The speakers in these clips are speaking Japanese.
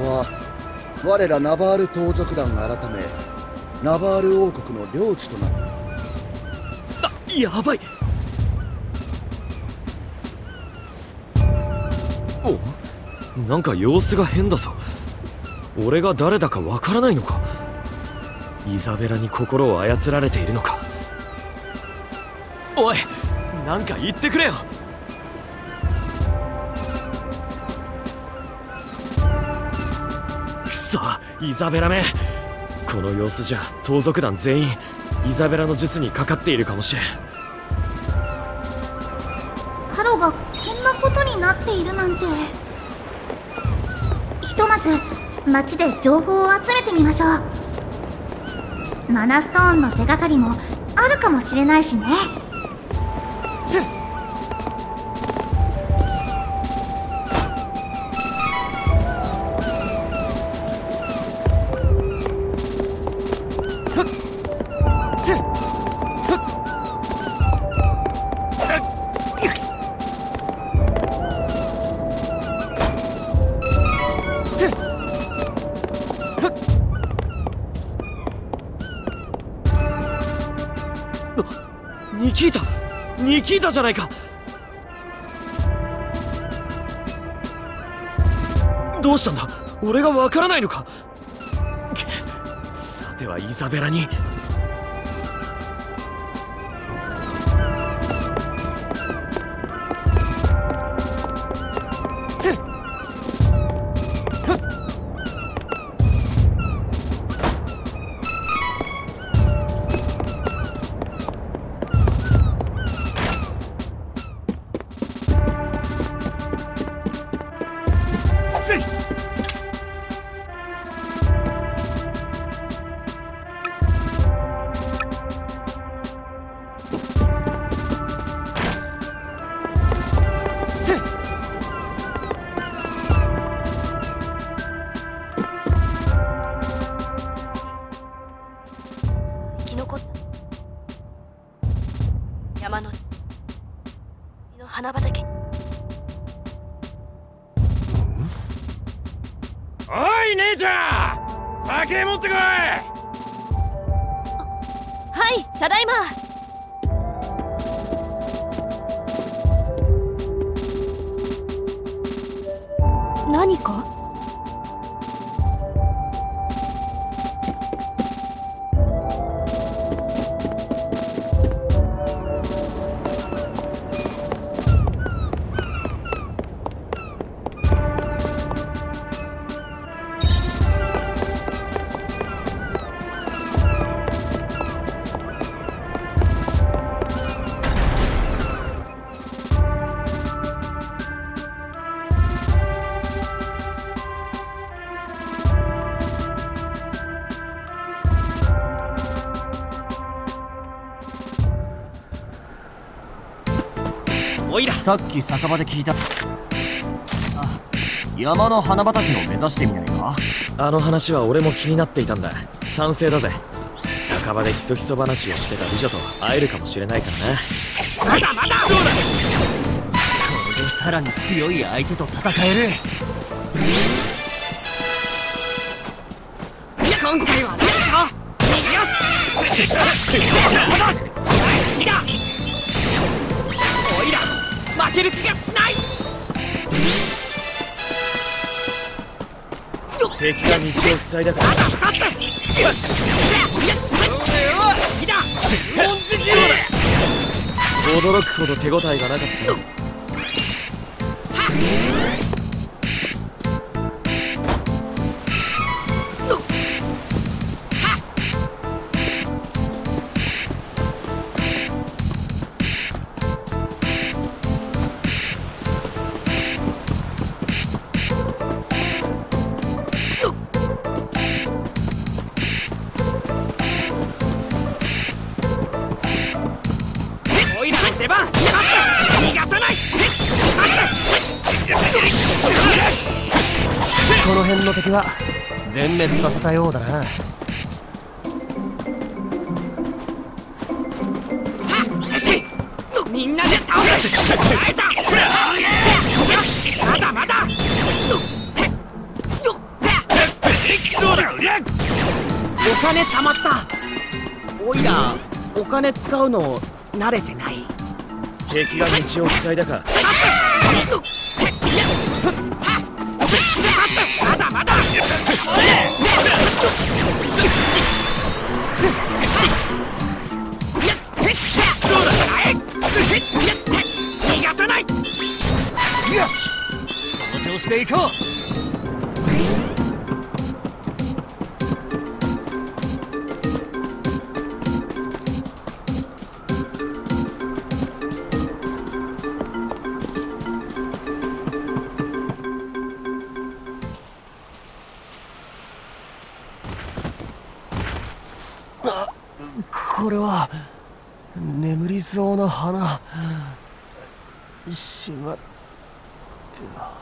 は我らナバール盗賊団改めナバール王国の領地となる。 やばい。お、なんか様子が変だぞ。俺が誰だかわからないのか。イザベラに心を操られているのか。おい、なんか言ってくれよ。くそ、イザベラめ。この様子じゃ盗賊団全員イザベラの術にかかっているかもしれん。 カロがこんなことになっているなんて。ひとまず町で情報を集めてみましょう。マナストーンの手がかりもあるかもしれないしね。 ニキータじゃないか。どうしたんだ。俺がわからないのか。さてはイザベラに。 花畑。 おい姉ちゃん、酒持ってこい。 はい、ただいま。何か？ さっき酒場で聞いた。山の花畑を目指してみないか。 あの話は俺も気になっていたんだ。賛成だぜ。酒場でひそひそ話をしてた美女と会えるかもしれないからな。 まだまだ。 これでさらに強い相手と戦える。 今回はラスト。よし。おいら負ける気がしない。 敵が道を塞いだから。 まだ2つ。 驚くほど手応えがなかったよ。 出番。逃がさない。 この辺の敵は全滅させたようだな。 みんなで倒す。えた。まだまだ。 金貯まった。おいらお金使うの慣れてない。 敵が道を塞いだか。 まだまだ逃がさない。 よし、この調子で行こう。これは眠りそうな花。しまっては。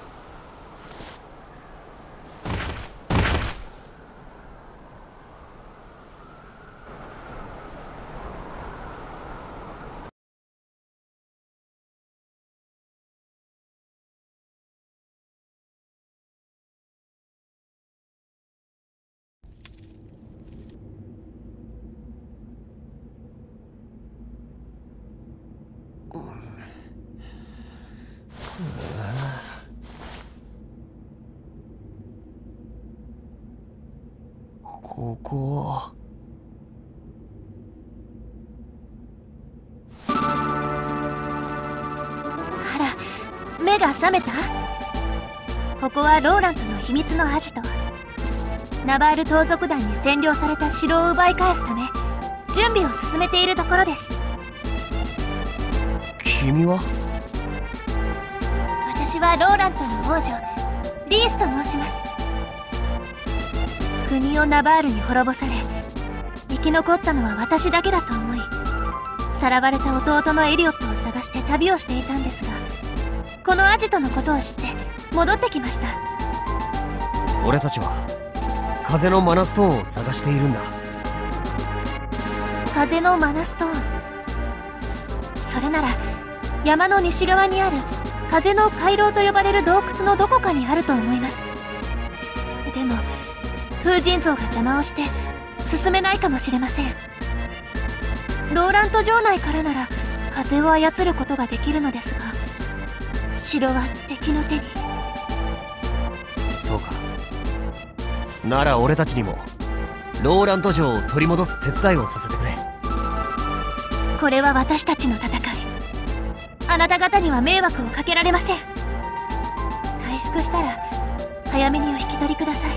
ここ。 あら、目が覚めた？ここはローラントの秘密のアジト。ナバール盗賊団に占領された城を奪い返すため準備を進めているところです。 君は？ 私はローラントの王女リースと申します。国をナバールに滅ぼされ生き残ったのは私だけだと思い、さらわれた弟のエリオットを探して旅をしていたんですが、このアジトのことを知って戻ってきました。 俺たちは風のマナストーンを探しているんだ。 風のマナストーン。それなら山の西側にある風の回廊と呼ばれる洞窟のどこかにあると思います。でも風神像が邪魔をして進めないかもしれません。ローラント城内からなら風を操ることができるのですが、城は敵の手に。 そうか。なら俺たちにもローラント城を取り戻す手伝いをさせてくれ。 これは私たちの戦い。あなた方には迷惑をかけられません。回復したら早めにお引き取りください。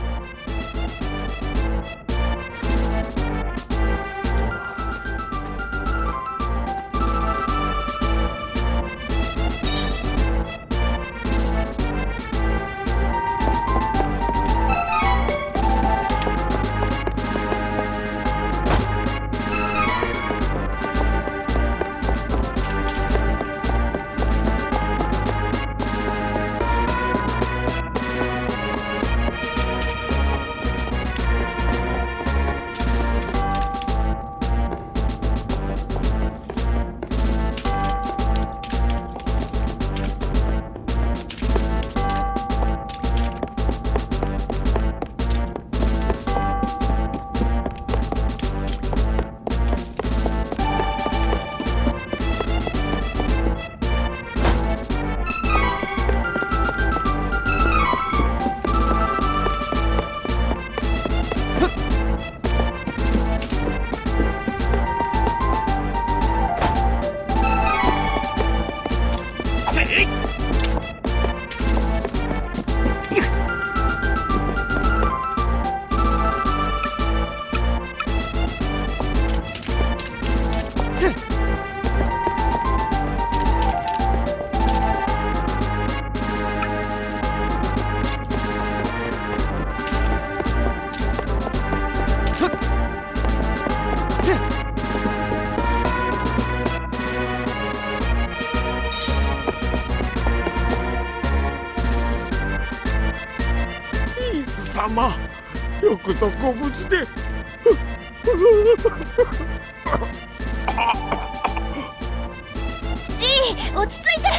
様、よくぞご無事で。 ジー、落ち着いて。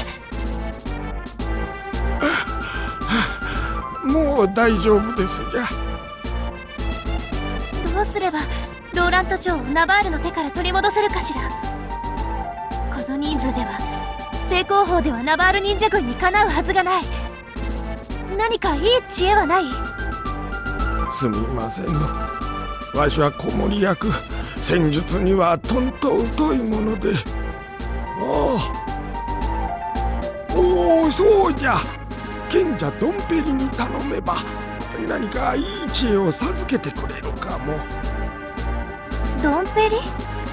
もう大丈夫ですじゃ。 どうすればローラント城をナバールの手から取り戻せるかしら。この人数では正攻法ではナバール忍者軍にかなうはずがない。何かいい知恵はない？ すみませんの。わしは子守役、戦術にはとんと疎いもので。おお、そうじゃ。賢者ドンペリに頼めば何かいい知恵を授けてくれるかも。 ドンペリ？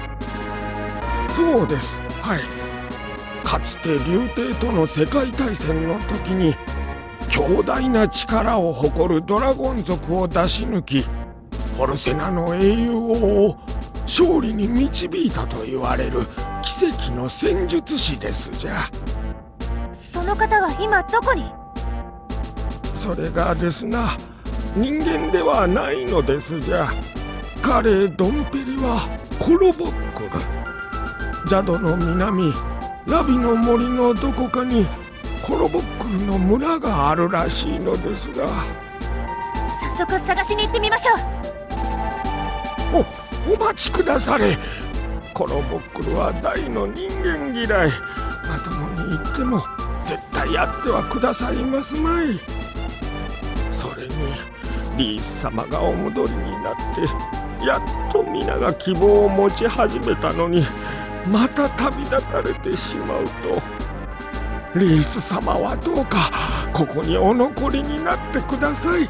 そうです、はい。かつて竜帝との世界大戦の時に強大な力を誇るドラゴン族を出し抜き、ポルセナの英雄王を勝利に導いたと言われる奇跡の戦術師ですじゃ。 その方は今どこに？ それがですな、人間ではないのですじゃ。彼ドンペリはコロボックル。ジャドの南ラビの森のどこかにコロボックルの村があるらしいのですが。 早速探しに行ってみましょう。 お待ちくだされ。コロボックルは大の人間嫌い。まともに言っても絶対やってはくださいますまい。それにリース様がお戻りになってやっと皆が希望を持ち始めたのに、また旅立たれてしまうと。リース様はどうかここにお残りになってください。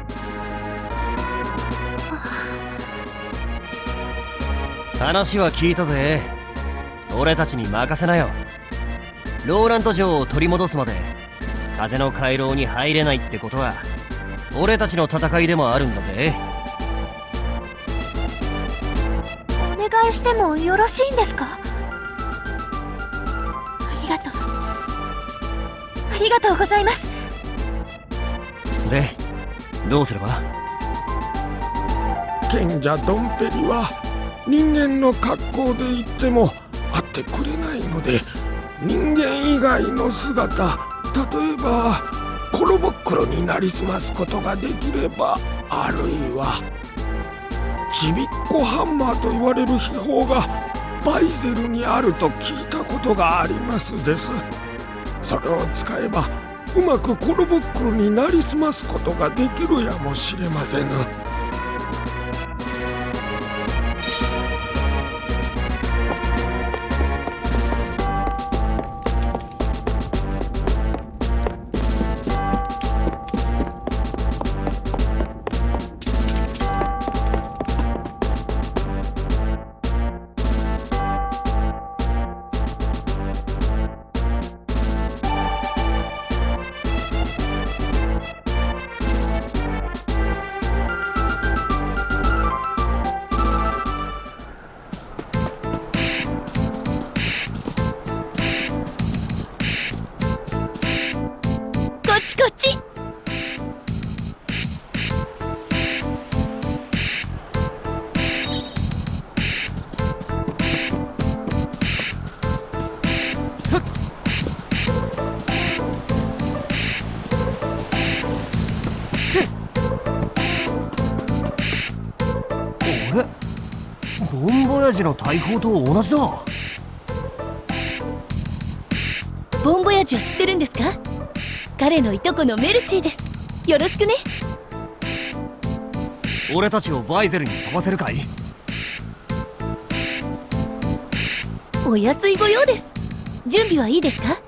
話は聞いたぜ。俺たちに任せなよ。ローラント城を取り戻すまで風の回廊に入れないってことは俺たちの戦いでもあるんだぜ。 お願いしてもよろしいんですか？ありがとうございます。 で、どうすれば？ 賢者ドンペリは人間の格好で言っても会ってくれないので、人間以外の姿、例えばコロボックルになりすますことができれば、あるいはちびっこハンマーと言われる秘宝がバイゼルにあると聞いたことがありますです。それを使えばうまくコロボックルになりすますことができるやもしれません。 こっち。 ボンボヤジの大砲と同じだ。 ボンボヤジを知ってるんですか？彼のいとこのメルシーです。よろしくね。 俺たちをバイゼルに飛ばせるかい？ お安いご用です。準備はいいですか？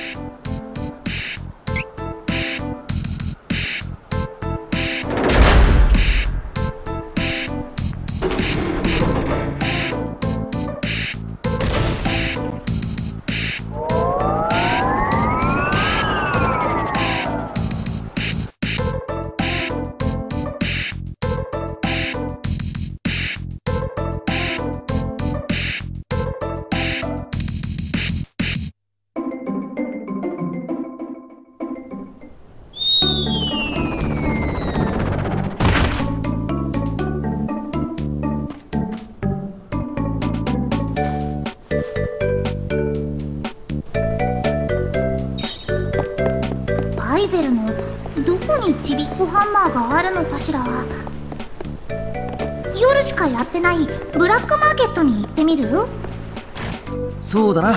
バイゼルのどこにちびっこハンマーがあるのかしら。夜夜しかやってないブラックマーケットに行ってみる？ そうだな。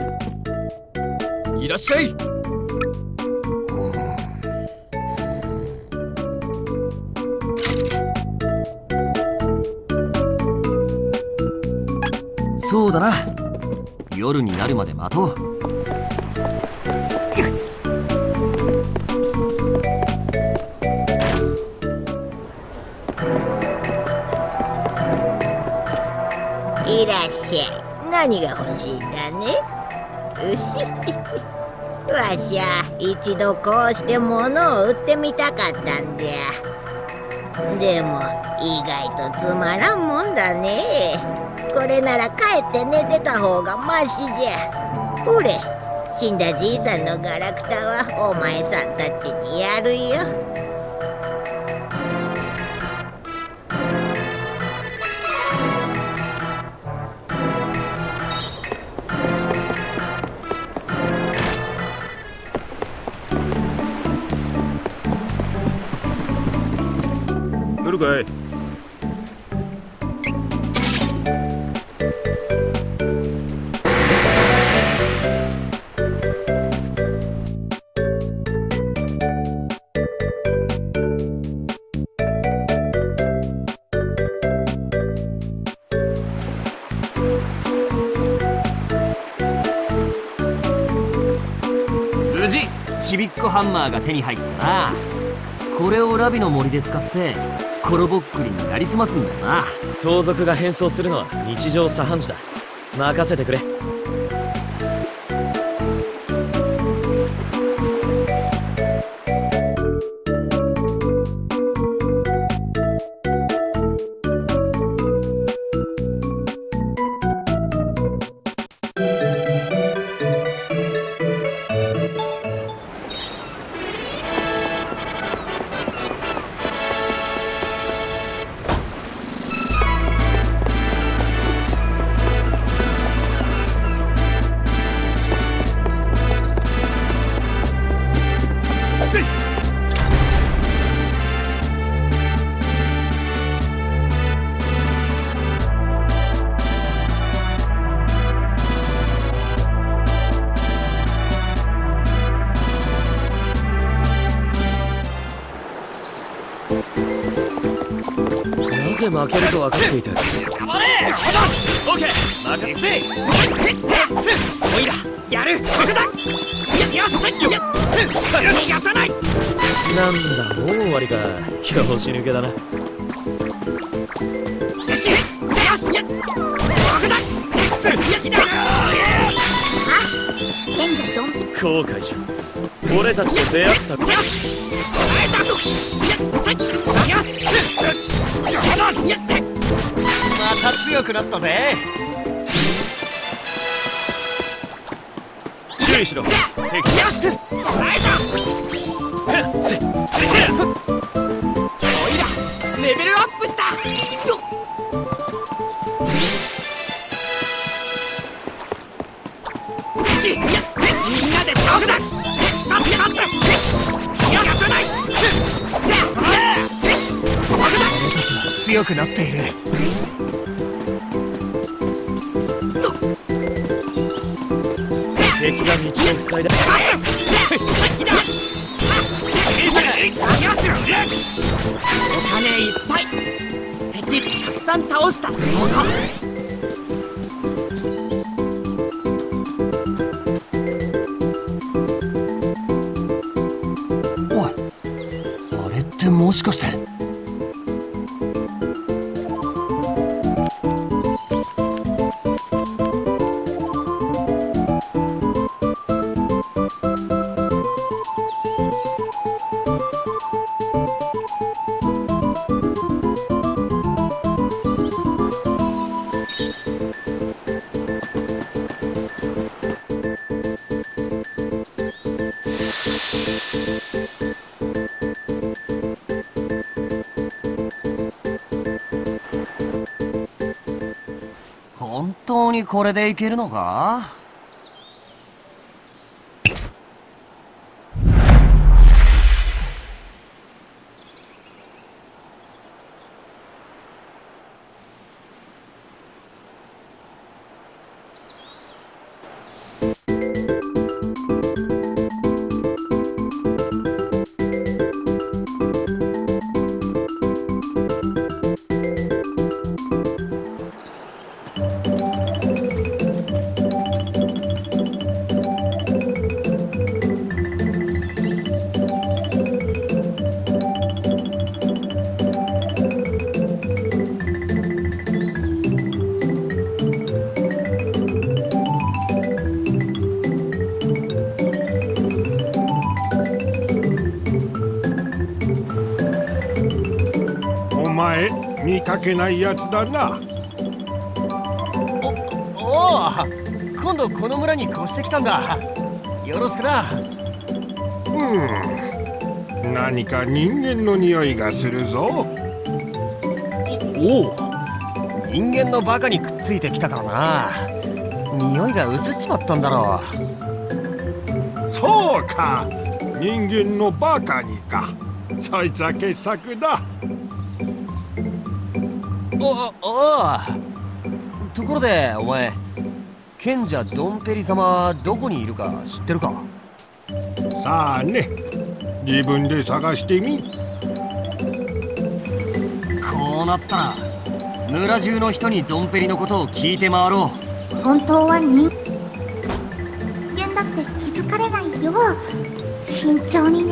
いらっしゃい。 そうだな。夜になるまで待とう。 いらっしゃい。何が欲しいんだね。うしわしゃ一度こうして物を売ってみたかったんじゃ。でも意外とつまらんもんだね。これなら帰って寝てた方がマシじゃ。ほれ、死んだじいさんのガラクタはお前さんたちにやるよ。 来るかい。 無事ちびっこハンマーが手に入ったな。これをラビの森で使ってコロボックリになりすますんだよな。 盗賊が変装するのは日常茶飯事だ。任せてくれ。なぜ負けると分かっていて。 頑張れ。オッケー、任せて。おいらやる。よし、逃がさない。 なんだ、もう終わりか。拍子抜けだな。後悔しろ。俺たちと出会ったこと。 また強くなったぜ。 注意しろ。敵おいらレベルアップした。みんなで倒すだ。強くなっている。 敵が道を塞いだ。 お金いっぱい。敵たくさん倒した証拠。おい、あれってもしかして。本当にこれでいけるのか？ 見かけないやつだな。 おお、今度この村に越してきたんだ。よろしくな。 何か人間の匂いがするぞ。 おお、人間のバカにくっついてきたからな。匂いが移っちまったんだろう。そうか、人間のバカにか。そいつは傑作だ。 おお、ところでお前、賢者ドンペリ様はどこにいるか知ってるか？ さあね、自分で探してみ。 こうなったら村中の人にドンペリのことを聞いて回ろう。本当は人間だって気づかれないよ。慎重にね。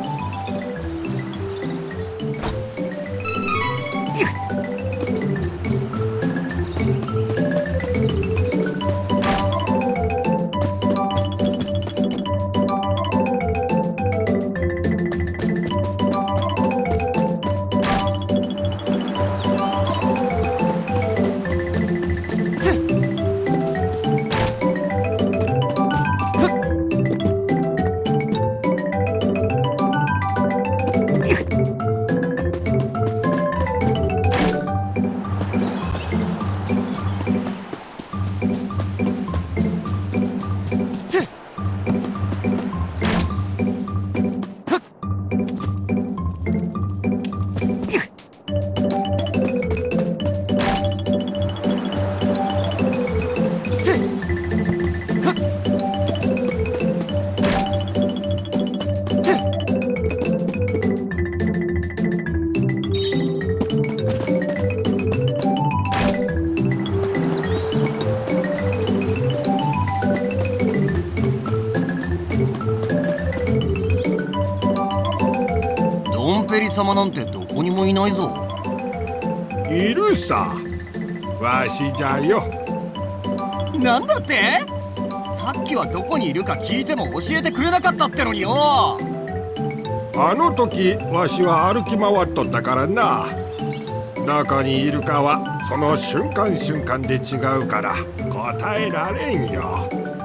様なんてどこにもいないぞ。 いるさ、わしじゃよ。 なんだって？さっきはどこにいるか聞いても教えてくれなかったってのによ。 あの時わしは歩き回っとったからな。どこにいるかはその瞬間瞬間で違うから答えられんよ。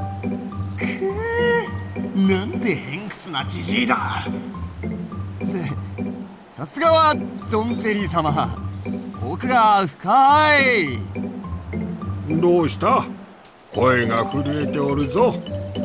なんて偏屈なじじいだ。さすがはドンペリ様、奥が深い。 どうした？声が震えておるぞ。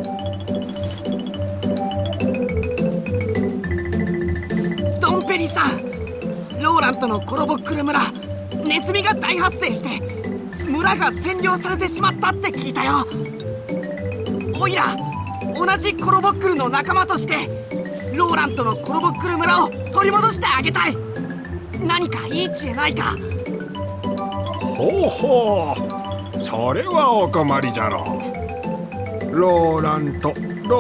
ドンペリさん、ローラントのコロボックル村、ネズミが大発生して村が占領されてしまったって聞いたよ。おいら同じコロボックルの仲間としてローラントのコロボックル村を取り戻してあげたい。何かいい知恵ないか？ ほうほう、それはお困りじゃろう。ローラント。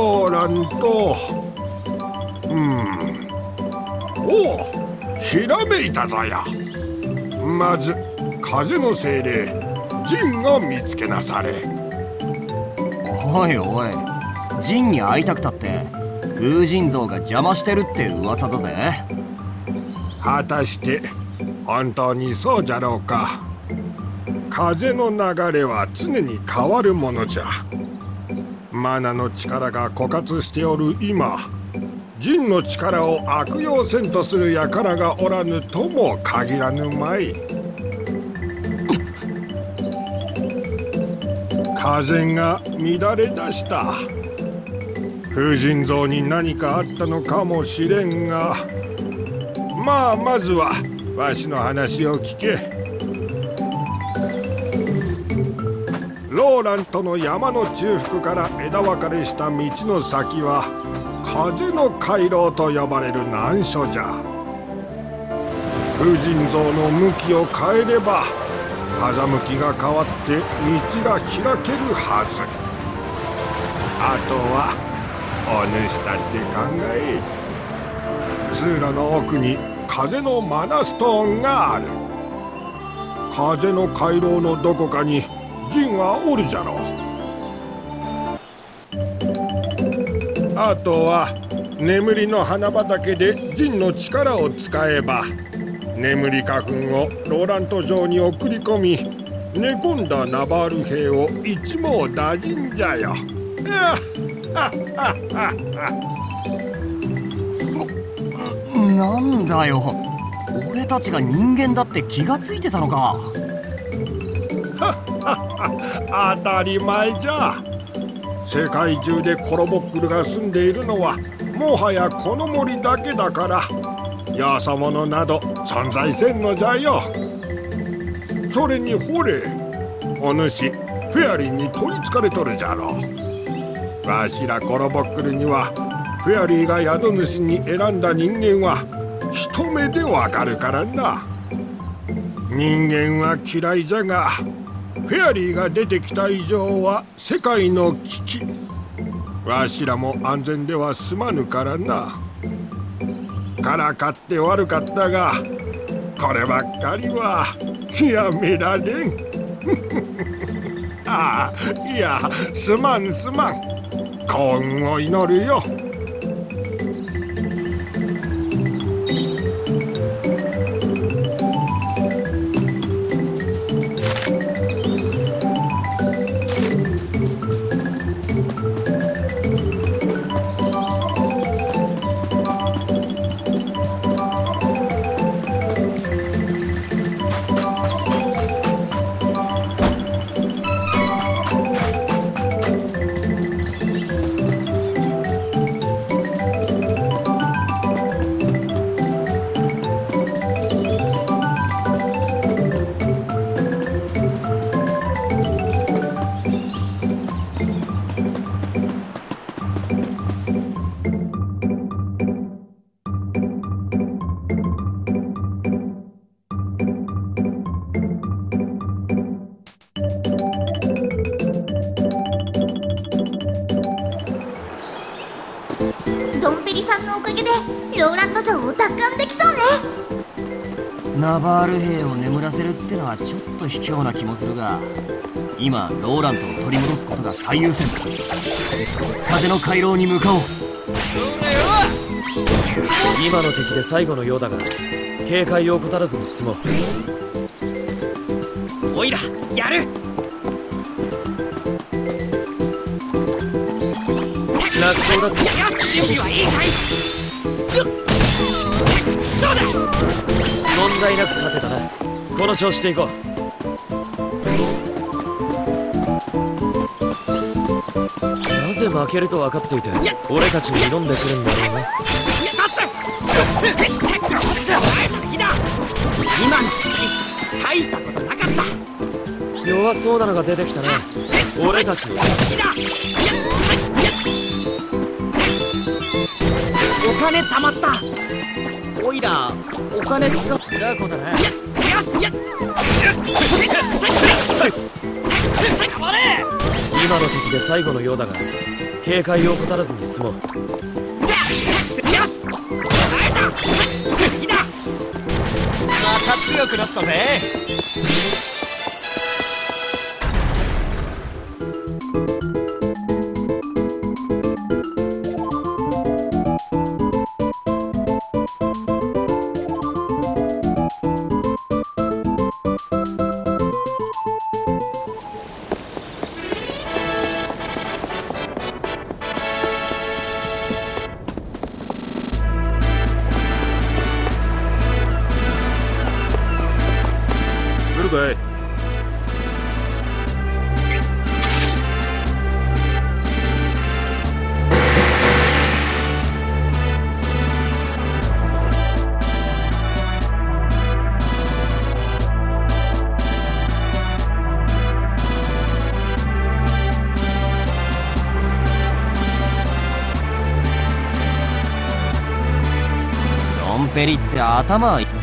おお、ひらめいたぞよ。まず風の精霊ジンを見つけなされ。 おいおい、ジンに会いたくたって風神像が邪魔してるって噂だぜ。 果たして本当にそうじゃろうか。風の流れは常に変わるものじゃ。マナの力が枯渇しておる今、神の力を悪用せんとする輩がおらぬとも限らぬまい。風が乱れ出した。風神像に何かあったのかもしれんが、まずはわしの話を聞け。ローラントの山の中腹から枝分かれした道の先は風の回廊と呼ばれる難所じゃ。風神像の向きを変えれば風向きが変わって道が開けるはず。あとはお主たちで考え。通路の奥に風のマナストーンがある。風の回廊のどこかにジンはおるじゃろう。あとは眠りの花畑でジンの力を使えば眠り花粉をローラント城に送り込み、寝込んだナバール兵を一網打尽じゃよ。 なんだよ、俺たちが人間だって気がついてたのか。 当たり前じゃ。世界中でコロボックルが住んでいるのはもはやこの森だけだから、よそ者など存在せんのじゃよ。それにほれ、お主フェアリーに取りつかれとるじゃろう。わしらコロボックルにはフェアリーが宿主に選んだ人間は一目でわかるからな。人間は嫌いじゃが、フェアリーが出てきた以上は世界の危機。わしらも安全では済まぬからな。からかって悪かったが、こればっかりはやめられん。ああ、いや、すまんすまん。幸運を祈るよ。 ドンペリさんのおかげでローランド城を奪還できそうね。 ナバール兵を眠らせるってのはちょっと卑怯な気もするが、今ローラントを取り戻すことが最優先だ。風の回廊に向かおう。 今の敵で最後のようだが、警戒を怠らずに進もう。 おいらやる。 楽勝だって。 よし、準備はいいかい。そうだ。 問題なく勝てたな。この調子でいこう。なぜ負けると分かっていて俺たちに挑んでくるんだろうな。 今の敵大したことなかった。 弱そうなのが出てきたね。俺たちをお金貯まった。おいらお金使う雑魚だな。 よし、 今の敵で最後のようだが、警戒を怠らずに進もう。 よし、会えた。次だ。 また強くなったぜ。ドンペリって頭いい。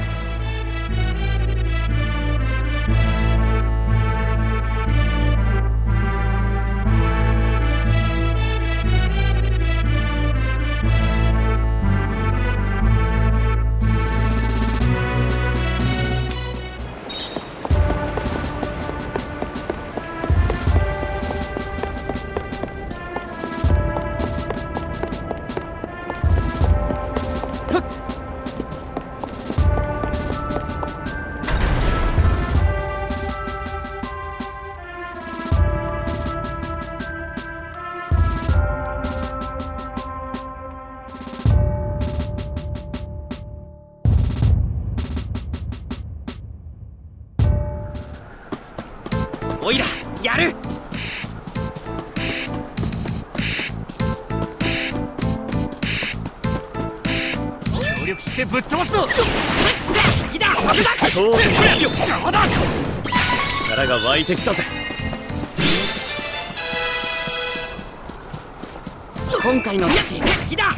おいらやる。協力してぶっ飛ばすぞ。いだそう力が湧いてきたぜ。 今回の敵いだ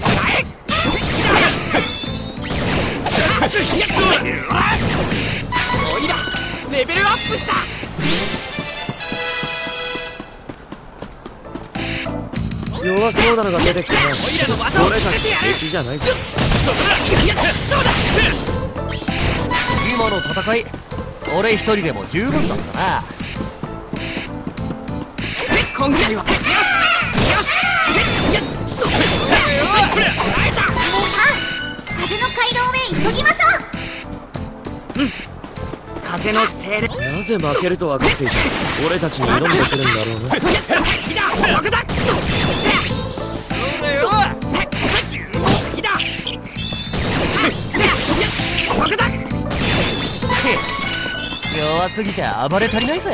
おいらレベルアップした。 弱そうなのが出てきたな。 おいらの技を俺たち見せてやる。 敵じゃないぞ。 そうだ。 今の戦い俺一人でも十分だったな。 今回はよし風の回廊へ急ぎましょう。 風のせいでなぜ負けると分かっていて俺たちに挑んでくるんだろうな。 僕だ。 弱すぎて暴れ足りないぜ。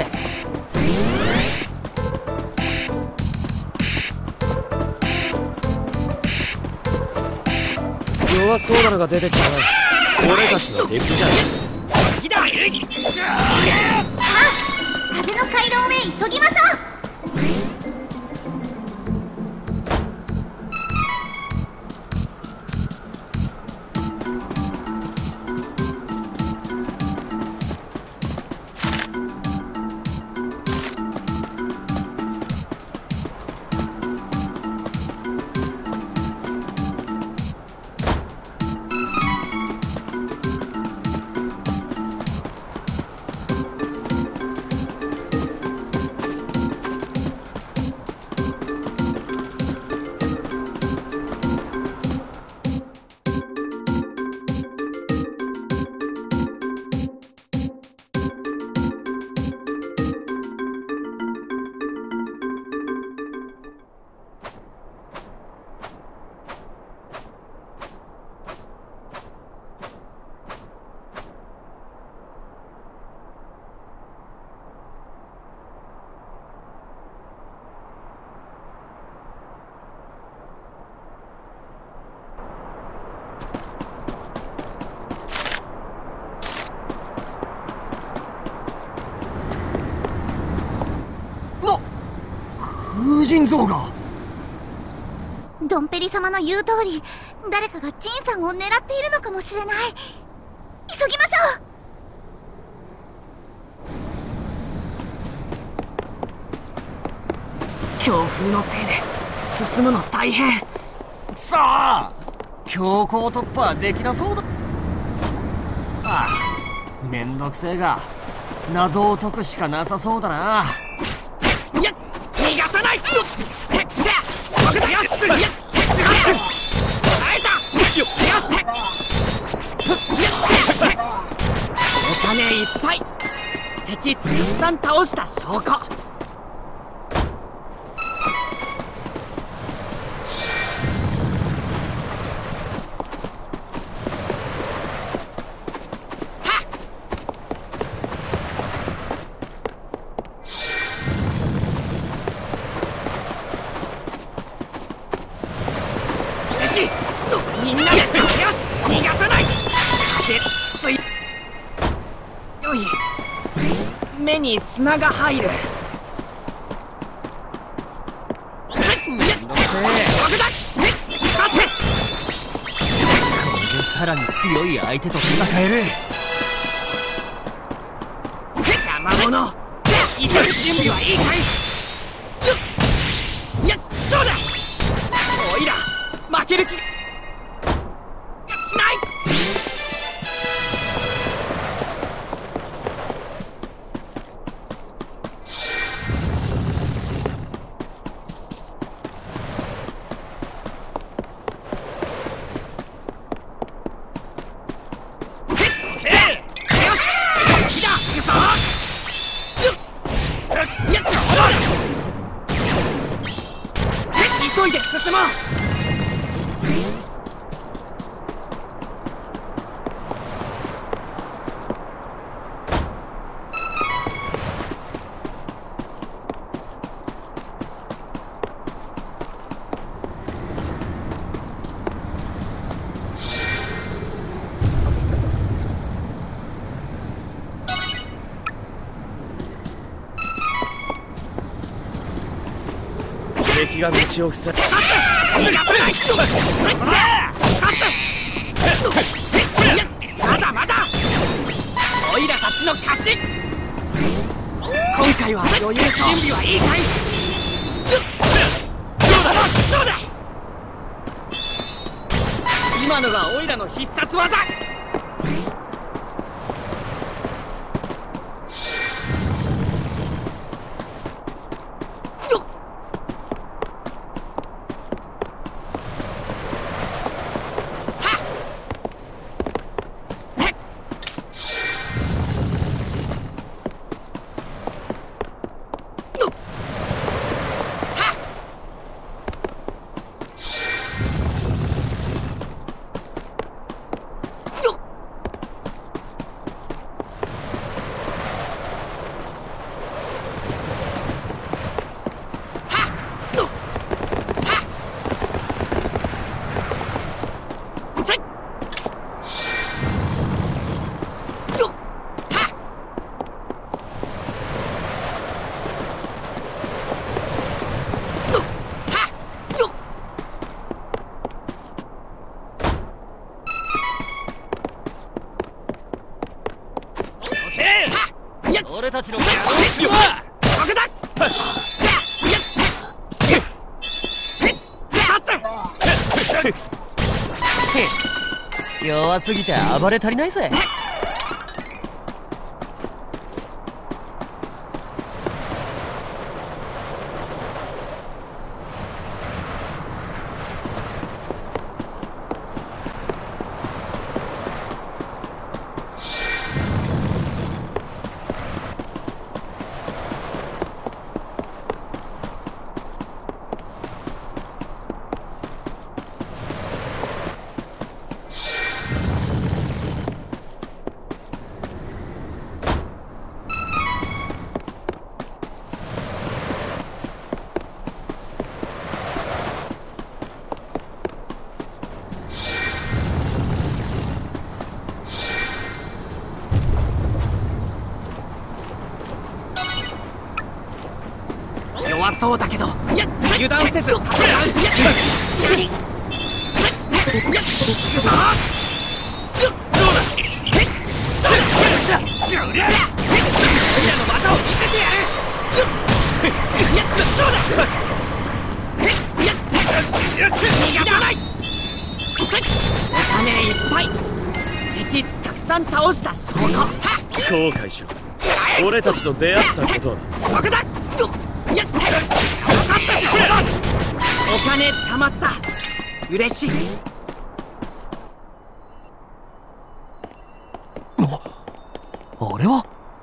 弱そうなのが出てきたな。俺たちの敵じゃない。 風の回廊へ急ぎましょう。 風神像が。 ドンペリ様の言う通り、誰かがジンさんを狙っているのかもしれない。急ぎましょう。強風のせいで進むの大変。 さあ強行突破できなそうだ。ああめんどくせえが謎を解くしかなさそうだな。 逃がさない。僕だ。よし。耐えた。よし。お金いっぱい。敵たくさん倒した証拠。みんなでよし逃がさない。風強い。目に砂が入る。僕だ。 さらに強い相手と戦える。 邪魔者。一緒に準備はいいかい。そうだ。おいら負ける気しない。急いで進もう。 敵が道を塞ぐ。 まだまだオイラたちの勝ち。今回は余裕。準備はいいかい？どうだ今のがオイラの必殺技。 俺たちのはここだ。 弱すぎて暴れ足りないぜ。 弱そうだけど油断せず戦う。お金いっぱい、敵たくさん倒した証拠。 後悔しろ。俺たちと出会ったことを。 そこだ。お金貯まった。嬉しい。 あれは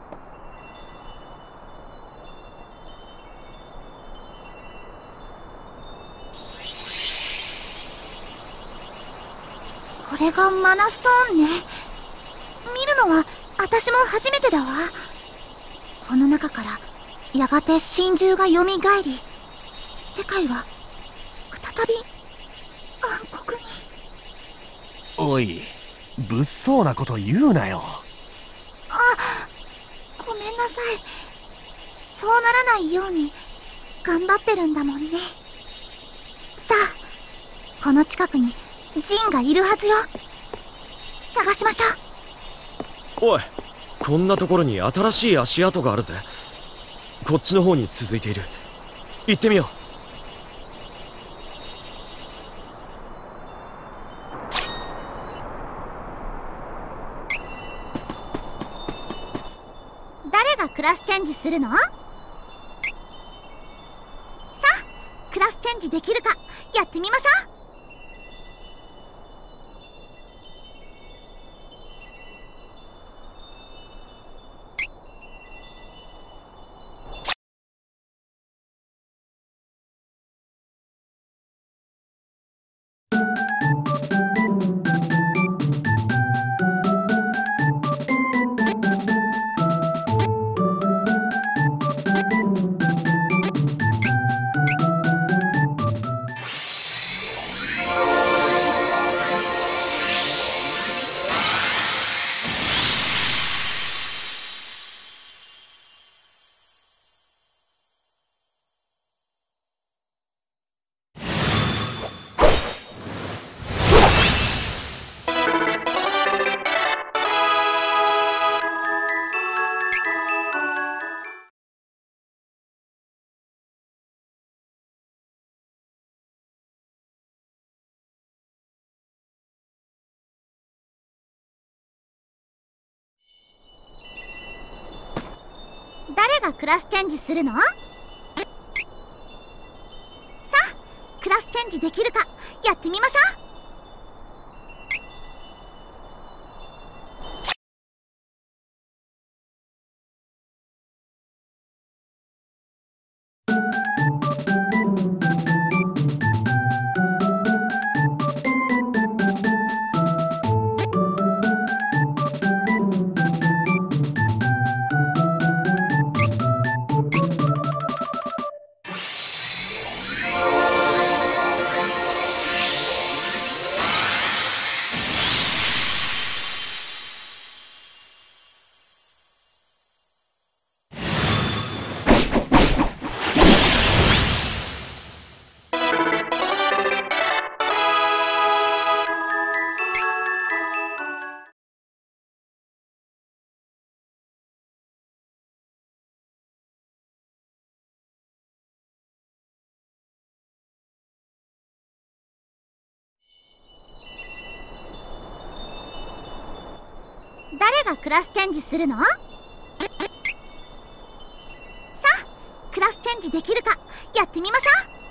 これがマナストーンね。見るのは私も初めてだわ。この中からやがて真珠が蘇り、世界は再び暗黒に。 おい、物騒なこと言うなよ。 ごめんなさい。そうならないように頑張ってるんだもんね。さあ、この近くにジンがいるはずよ。探しましょう。 おい、こんなところに新しい足跡があるぜ。こっちの方に続いている。行ってみよう。 誰がクラスチェンジするの？さあ、クラスチェンジできるかやってみましょう。 誰がクラスチェンジするの？さあ、クラスチェンジできるかやってみましょう。誰がクラスチェンジするの？さあ、クラスチェンジできるかやってみましょう。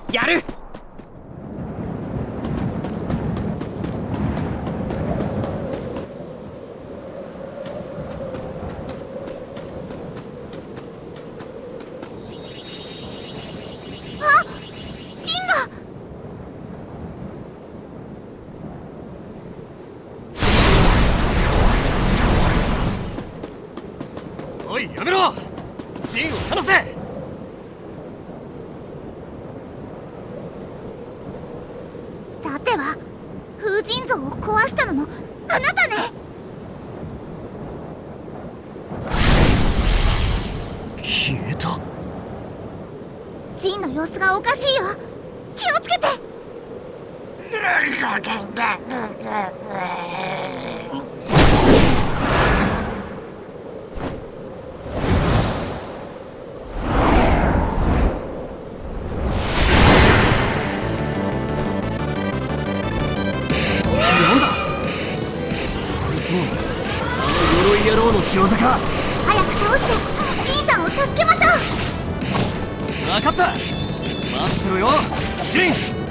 やる。 おいやめろ、ジンを離せ。 さては風神像を壊したのもあなたね。 消えた。 ジンの様子がおかしいよ。気をつけて。 鎧野郎の仕業か。 早く倒してジンさんを助けましょう。 分かった、待ってろよジン。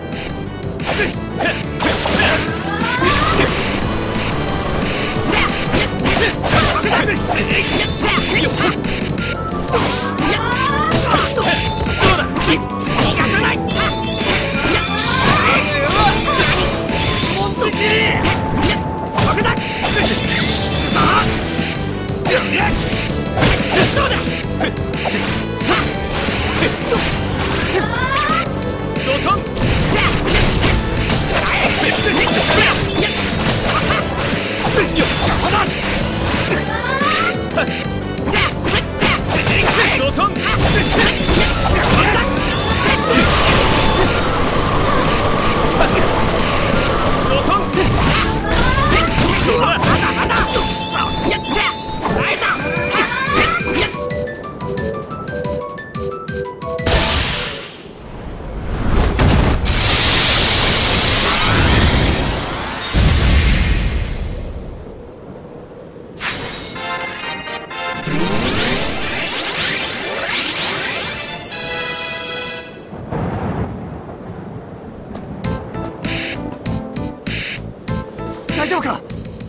大丈夫か。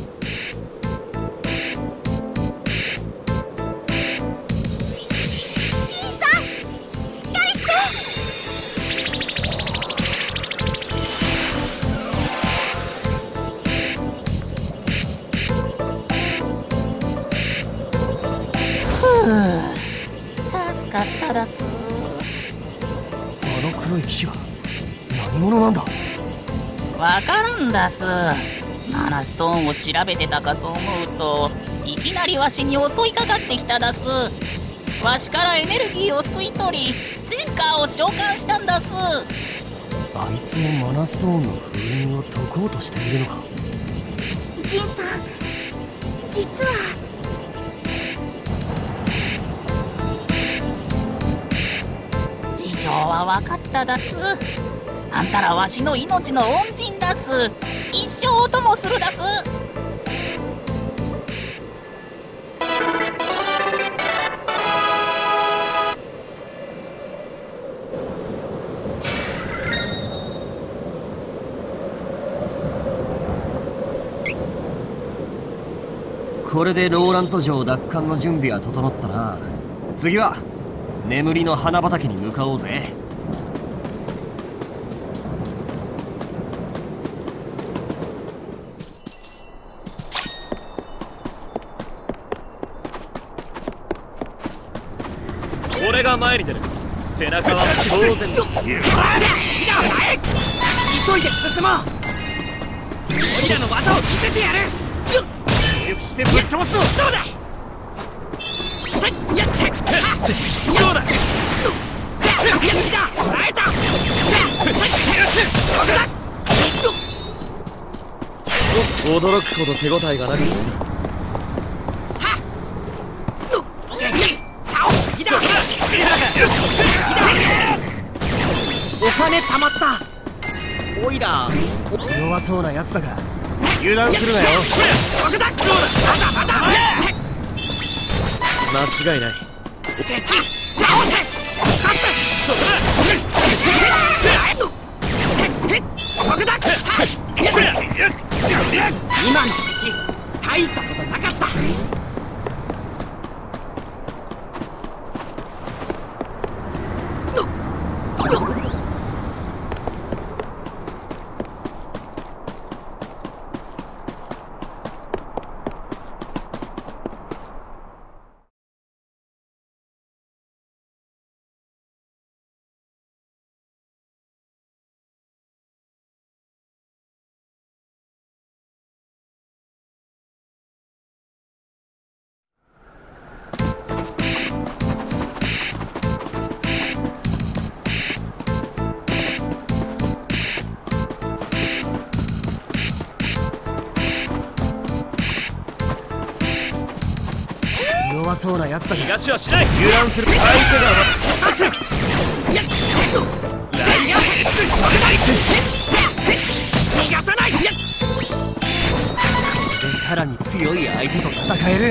ジンさん、しっかりして。 助かっただす。 あの黒い騎士は何者なんだ。 わからんだす。マナストーンを調べてたかと思うと、いきなりわしに襲いかかってきただす。わしからエネルギーを吸い取り、ゼンカーを召喚したんだす。 あいつもマナストーンの封印を解こうとしているのか。 ジンさん、実は事情はわかっただす。あんたらわしの命の恩人だす。一生お供するだす。 これでローラント城奪還の準備は整ったな。次は眠りの花畑に向かおうぜ。 俺が前に出る。背中は当然だ。 急いで進もう。ゴリラの技を見せてやる。 協力してぶっ飛ばすぞ。 どうだ。やってどうだ。 会えた。 驚くほど手応えがなくてお金貯まった。オイラ弱そうなやつだが油断するなよ。 間違いない。 敵倒せ。勝つ。 今の敵大したことなかった。 弱そうなやつだが逃がしはしない。油断する。相手が逃がさない。 さらに強い相手と戦える。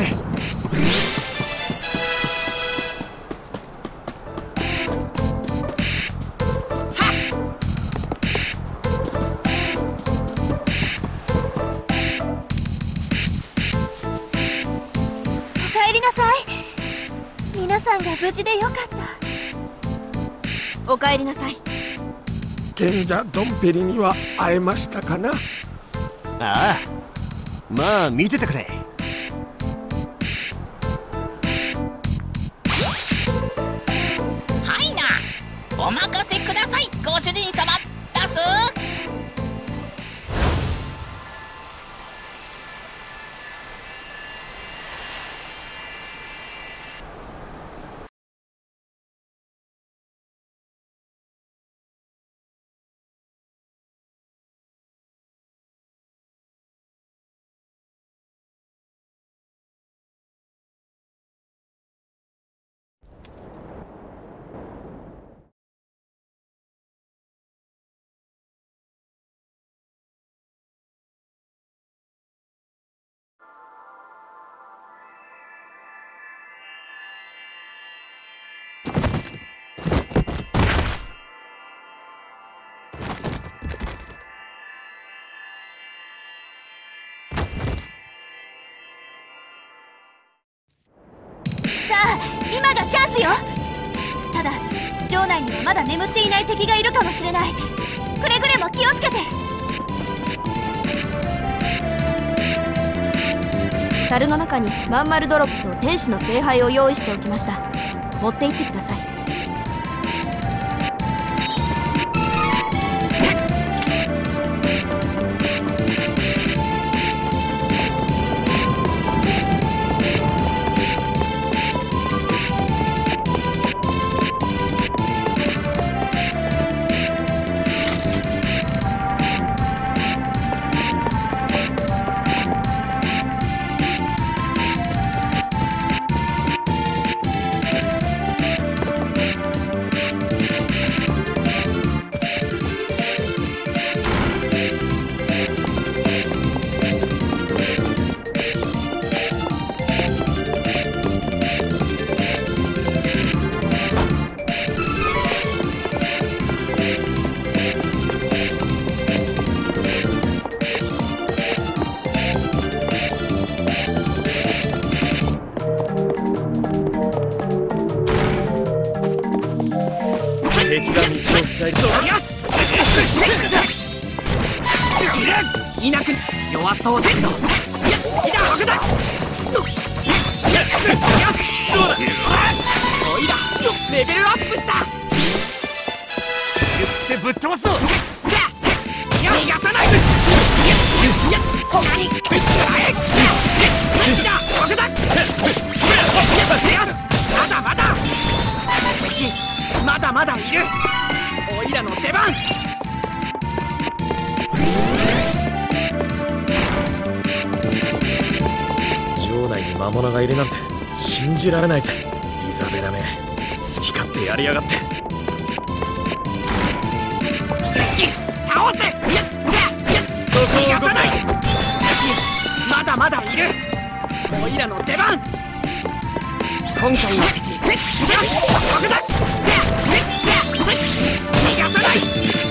皆さんが無事でよかった。 お帰りなさい。 賢者ドンペリには会えましたかな。 ああ、まあ見ててくれ。 はいな、お任せくださいご主人様。出す。 さあ、今がチャンスよ。ただ城内にはまだ眠っていない敵がいるかもしれない。くれぐれも気をつけて。 樽の中にまん丸ドロップと天使の聖杯を用意しておきました。持って行ってください。 敵が道を塞いで。 よし。いなく弱そうで。いだ僕だ。よし。どうだ。おいらレベルアップした。してぶっ飛ばすぞ。逃がさない。他に。僕だ。よし。まだまだ。まだまだいる。おいらの出番。 城内に魔物がいるなんて信じられないぜ。イザベラめ、好き勝手やりやがって。 倒せ。 そこを動くな。 まだまだいる。おいらの出番。今回の敵。僕だ。 がさない。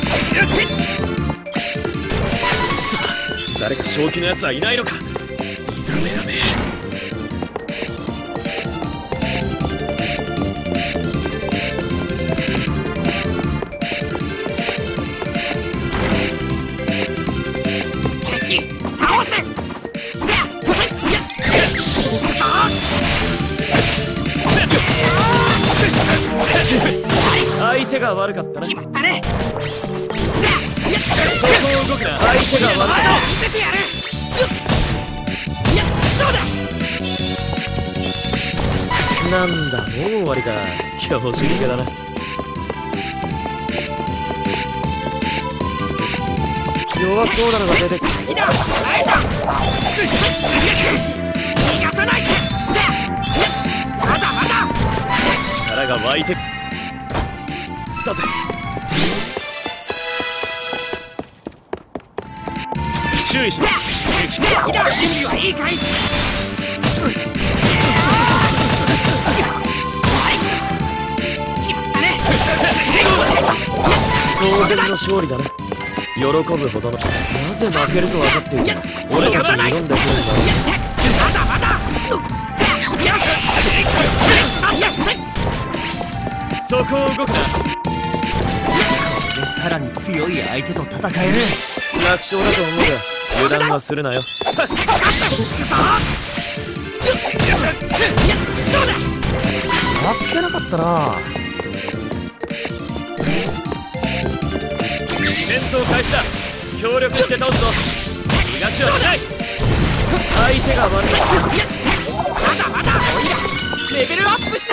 誰か正気のやつはいないのか。イザベラめ。 敵倒せ。 相手が悪かったな。 決まったね。 そこを動くな。相手が悪かった。 見せてやる。いや、そうだ。 なんだ、もう終わりか。標準的だな。弱そうなのが出てくる。 いだ、会えた。逃がさない。まだまだ。 力が湧いてきたぜ。注意しろ。 準備はいいかい。決まったね。 当然の勝利だな。喜ぶほどの。なぜ負けると分かっている。俺たちに挑んでくるんだ。 まだまだ。 そこを動くな。 さらに強い相手と戦える。 楽勝だと思うが油断はするなよ。あっけなかったな。戦闘開始だ。協力して倒すぞ。逃がしはしない。相手が悪い。 まだまだ。レベルアップした。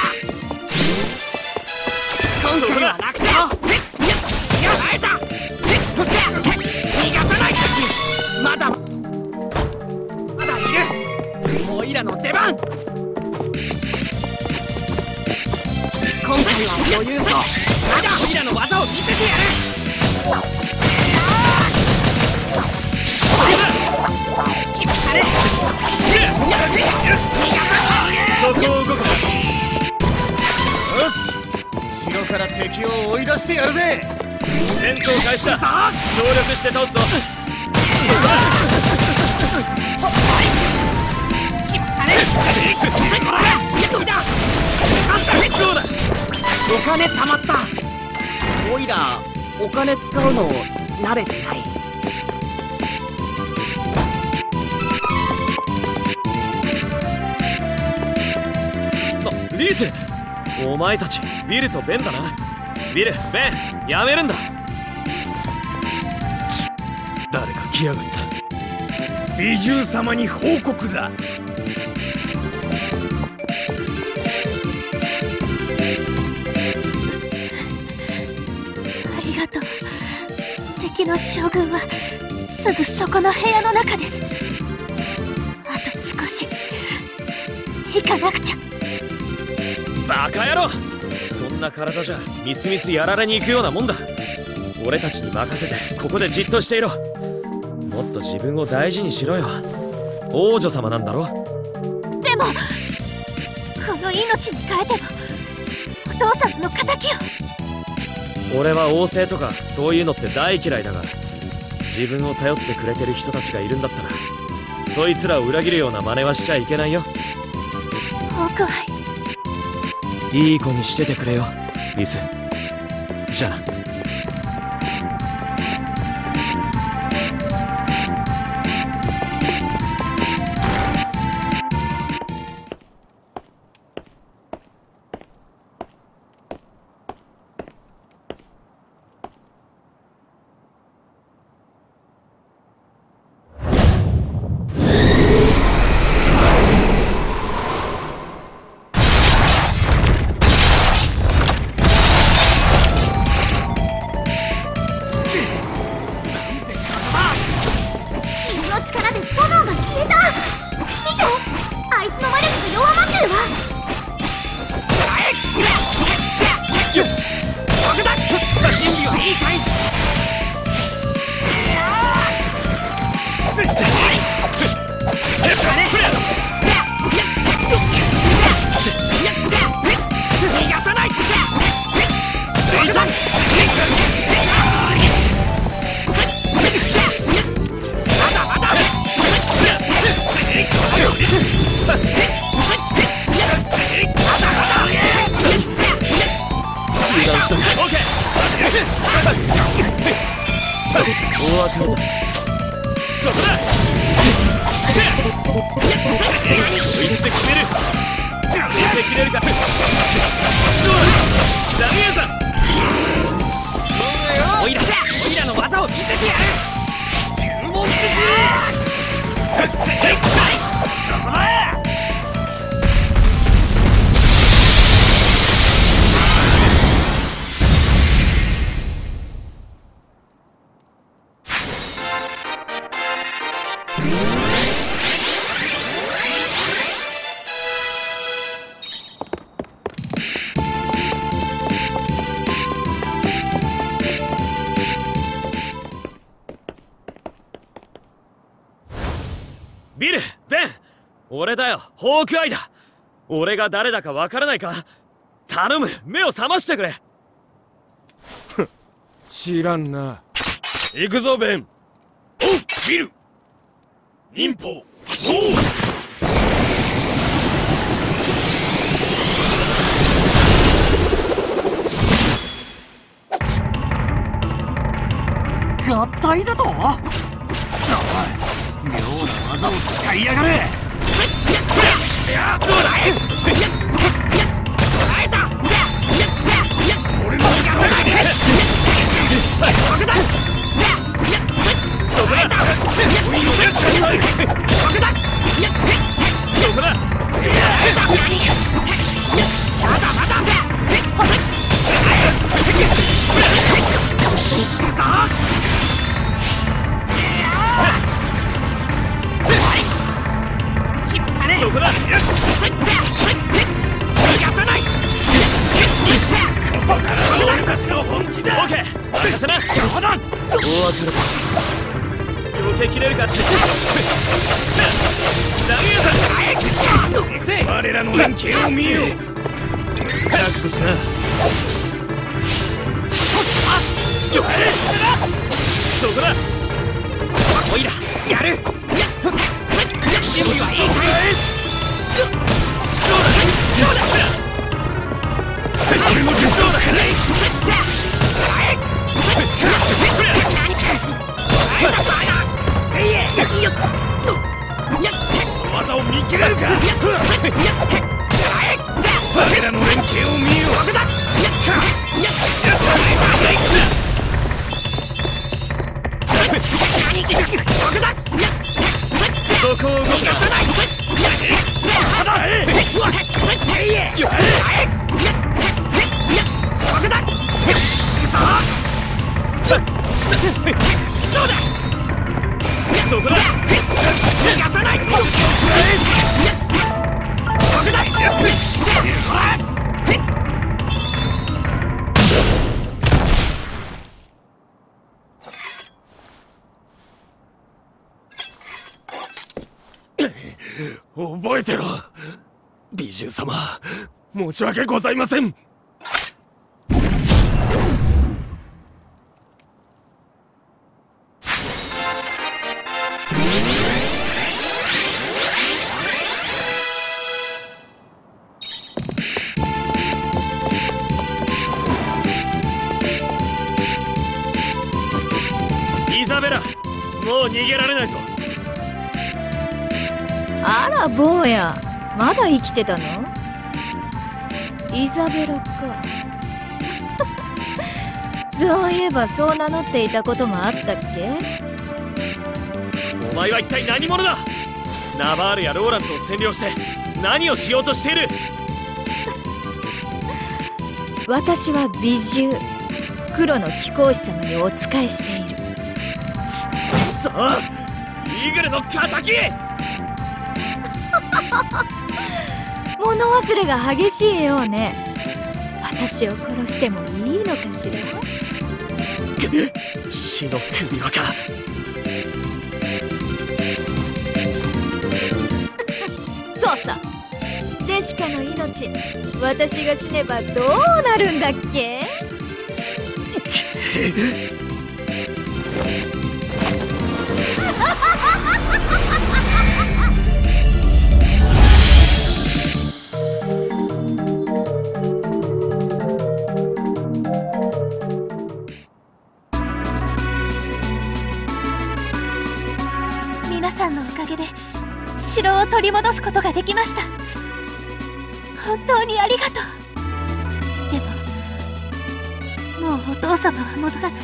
今回は楽勝。会えた。逃がさない。まだいる。オイラの出番。今回は余裕そう。まだオイラの技を見せてやる。決まったね。 そこを動くな。 よし、後ろから敵を追い出してやるぜ。 戦闘開始だ。協力して倒すぞ。 決まったね。 どうだ。 お金貯まった。オイラお金使うの慣れてない。 リース、お前たちビルとベンだな。ビル、ベン、やめるんだ。誰か来やがった。 美獣様に報告だ。 ありがとう。敵の将軍はすぐそこの部屋の中です。あと少し行かなくちゃ。 バカ野郎、そんな体じゃみすみすやられに行くようなもんだ。俺たちに任せてここでじっとしていろ。もっと自分を大事にしろよ。王女様なんだろ。 でもこの命に変えてもお父様の仇を。 俺は王政とかそういうのって大嫌いだが、自分を頼ってくれてる人たちがいるんだったらそいつらを裏切るような真似はしちゃいけないよ。 ホークアイ、 いい子にしててくれよ、リス。じゃあな。 お別れだ。そこだ。こいつで決める。こいつで決めるか。どうだ、ダメやぞ。オイラの技を見せてやる。注文する。そこだ。ビル、ベン、俺だよ、ホークアイだ。俺が誰だかわからないか？頼む、目を覚ましてくれ。 知らんな。行くぞベン。 おう、ビル。忍法、おう。 合体だと？くそ、妙な技を使いやがる。 どうだ。 会えた。 俺の味方だ。 僕だ。 そこだ。 僕だ。 そこだ。 まだまだ。 そこだ。 逃がさない。 ここからは俺たちの本気だ。オッケー、任せな。 そうだ。 大分かる。避けきれるか。我らの連携を見よ。覚悟しな。そこだ。おいらやる。準備はいいかい？どうだ。俺もどうだ。技を見切れるか。我らの連携を見よ。そこを動かさない。そこだ。逃がさない。 覚えてろ、美獣様。申し訳ございません。 イザベラ、もう逃げられないぞ。 あら坊や、まだ生きてたの？イザベラか。そういえばそう名乗っていたこともあったっけ？ お前は一体何者だ？ナバールやローラントを占領して何をしようとしている？ 私は美獣、黒の貴公子様にお仕えしている。 さあ、イーグルの仇！ 物忘れが激しいようね。私を殺してもいいのかしら？ 死の首輪か。 そうさ、ジェシカの命、私が死ねばどうなるんだっけ？ 皆さんのおかげで城を取り戻すことができました。本当にありがとう。でももうお父様は戻らない。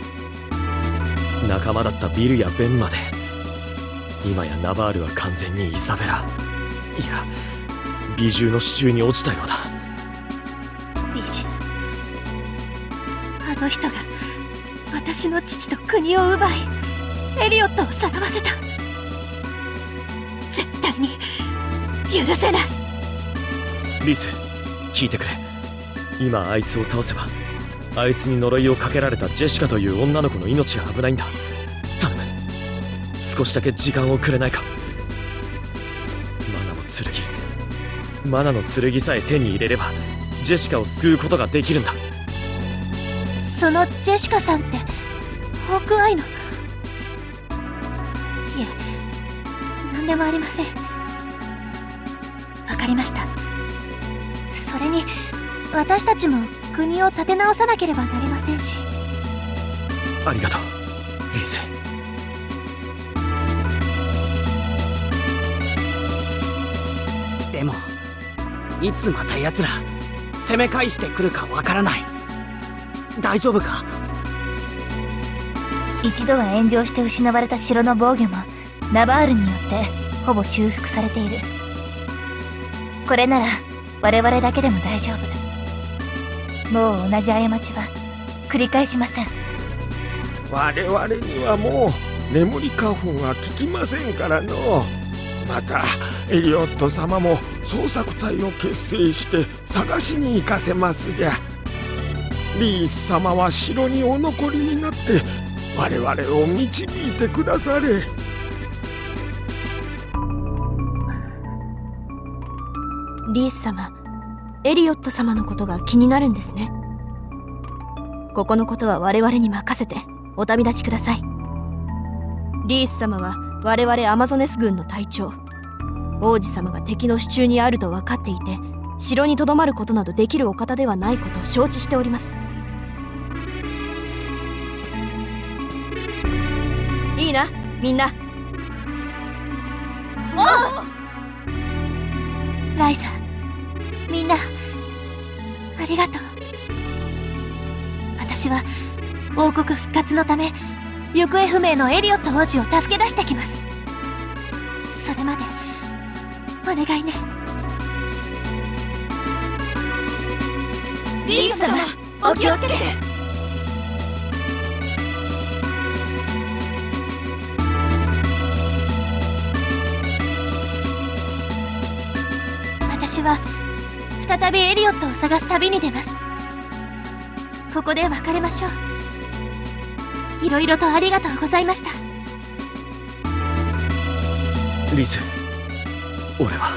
仲間だったビルやベンまで、今やナバールは完全にイザベラ、いや美獣の手中に落ちたようだ。 美獣、あの人が私の父と国を奪いエリオットをさらわせた。絶対に許せない。 リス、聞いてくれ。今あいつを倒せば、あいつに呪いをかけられたジェシカという女の子の命が危ないんだ。頼む、少しだけ時間をくれないか。マナの剣さえ手に入れればジェシカを救うことができるんだ。 そのジェシカさんってホークアイの？いえ、何でもありません。わかりました。それに私たちも国を立て直さなければなりませんし。 ありがとう、リーゼ。 でもいつまた奴ら攻め返してくるかわからない。大丈夫か？ 一度は炎上して失われた城の防御もナバールによってほぼ修復されている。これなら我々だけでも大丈夫。もう同じ過ちは繰り返しません。 我々にはもう眠り花粉は効きませんからの。またエリオット様も捜索隊を結成して探しに行かせますじゃ。リース様は城にお残りになって我々を導いてくだされ。 リース様、エリオット様のことが気になるんですね。ここのことは我々に任せてお旅立ちください。リース様は我々アマゾネス軍の隊長。王子様が敵の手中にあると分かっていて、城にとどまることなどできるお方ではないことを承知しております。いいな、みんな。 ライザ、みんなありがとう。私は王国復活のため行方不明のエリオット王子を助け出してきます。それまでお願いね。 リース様、お気をつけて。 私は再びエリオットを探す旅に出ます。ここで別れましょう。いろいろとありがとうございました。 リス、俺は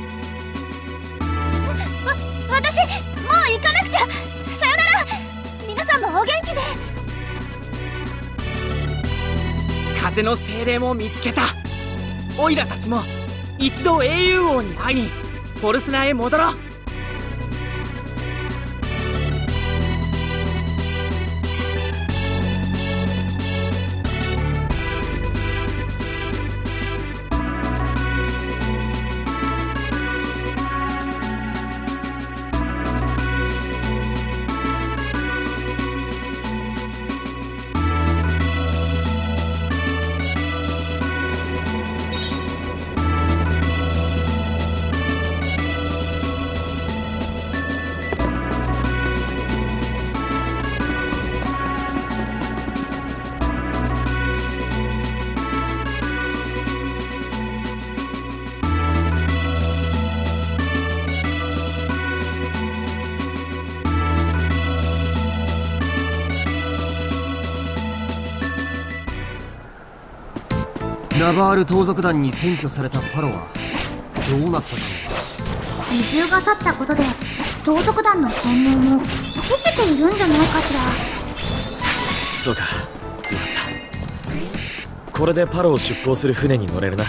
私もう行かなくちゃ。さよなら。皆さんもお元気で。 風の精霊も見つけた。オイラたちも一度英雄王に会いにポルスナへ戻ろう。 ナバール盗賊団に占拠されたパロはどうなったか。 美獣が去ったことで盗賊団の洗脳も解けているんじゃないかしら。 そうか、よかった。これでパロを出港する船に乗れるな。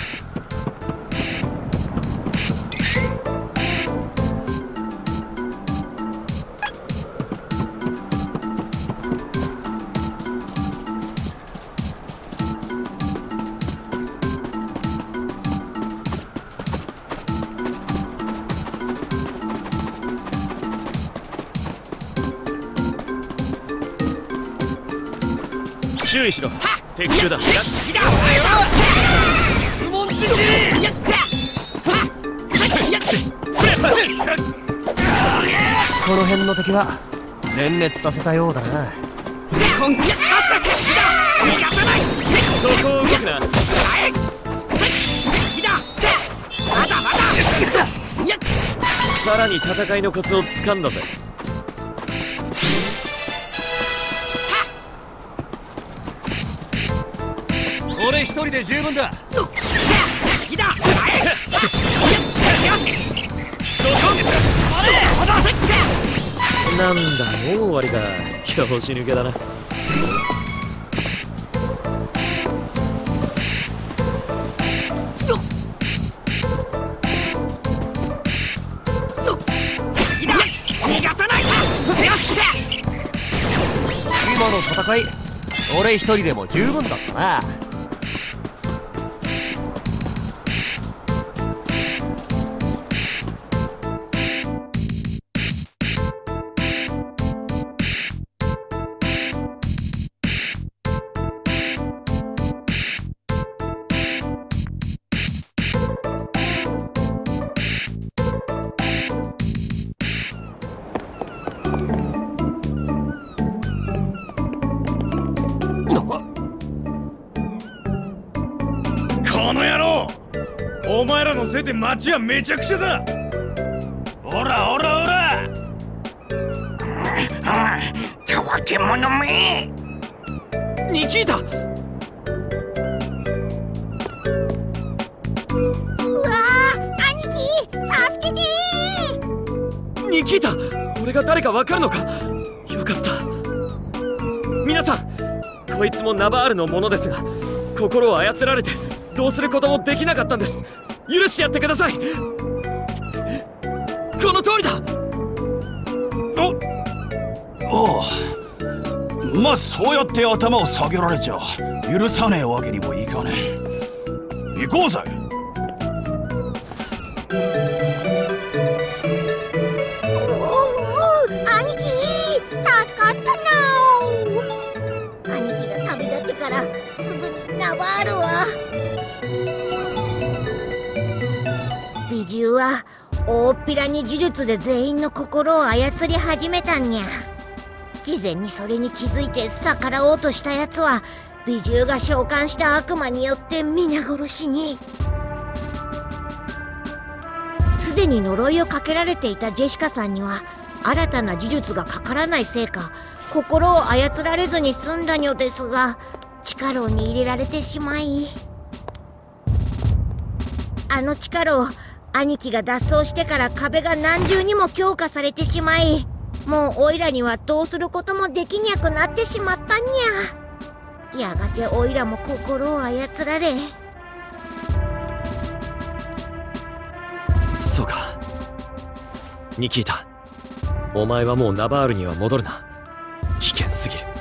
注意しろ。敵中だ。 この辺の敵は全滅させたようだな。 そこを動くな。さらに戦いのコツをつかんだぜ。 俺一人で十分だ。 なんだ、もう終わりか。拍子抜けだな。 今の戦い、俺一人でも十分だったな。 この野郎、お前らのせいで町はめちゃくちゃだ。おらおらおら、たわけ者め。 ニキータ。 うわー、兄貴助けてー。 ニキータ、俺が誰かわかるのか。よかった。皆さん、こいつもナバールのものですが、心を操られてどうすることもできなかったんです。許してやってください。この通りだ。 おう、まあそうやって頭を下げられちゃ許さねえわけにもいかねえ。行こうぜ。 兄貴助かったな。兄貴が旅立ってからすぐにナバールは。美獣は大っぴらに呪術で全員の心を操り始めたんにゃ。事前にそれに気づいて逆らおうとしたやつは美獣が召喚した悪魔によって皆殺しに。すでに呪いをかけられていたジェシカさんには新たな呪術がかからないせいか心を操られずに済んだのですが、地下牢に入れられてしまい、あの地下牢、兄貴が脱走してから壁が何重にも強化されてしまい、もうオイラにはどうすることもできにゃくなってしまったんにゃ。やがてオイラも心を操られ。 そうか。ニキータ、お前はもうナバールには戻るな。危険すぎる。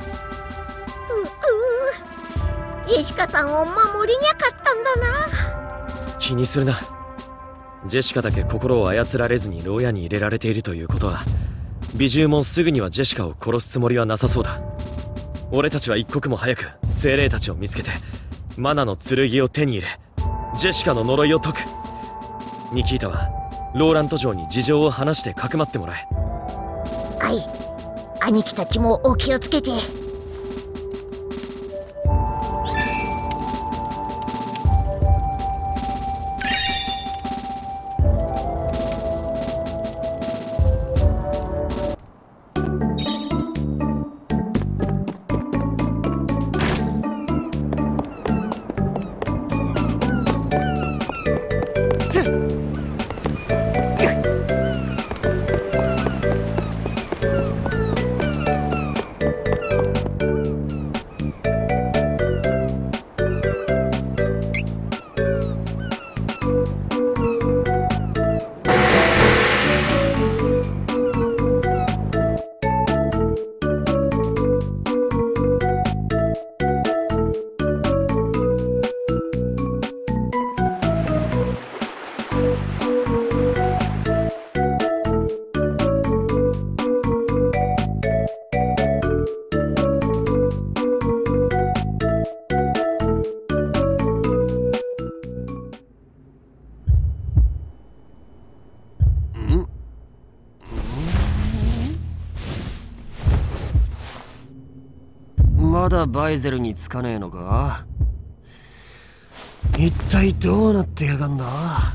ジェシカさんを守りにゃかったんだな。 気にするな。ジェシカだけ心を操られずに牢屋に入れられているということは、美獣もすぐにはジェシカを殺すつもりはなさそうだ。俺たちは一刻も早く精霊たちを見つけてマナの剣を手に入れ、ジェシカの呪いを解く。ニキータはローラント城に事情を話してかくまってもらえ。 はい、兄貴たちもお気をつけて。 まだバイゼルにつかねえのか。一体どうなってやがんだ。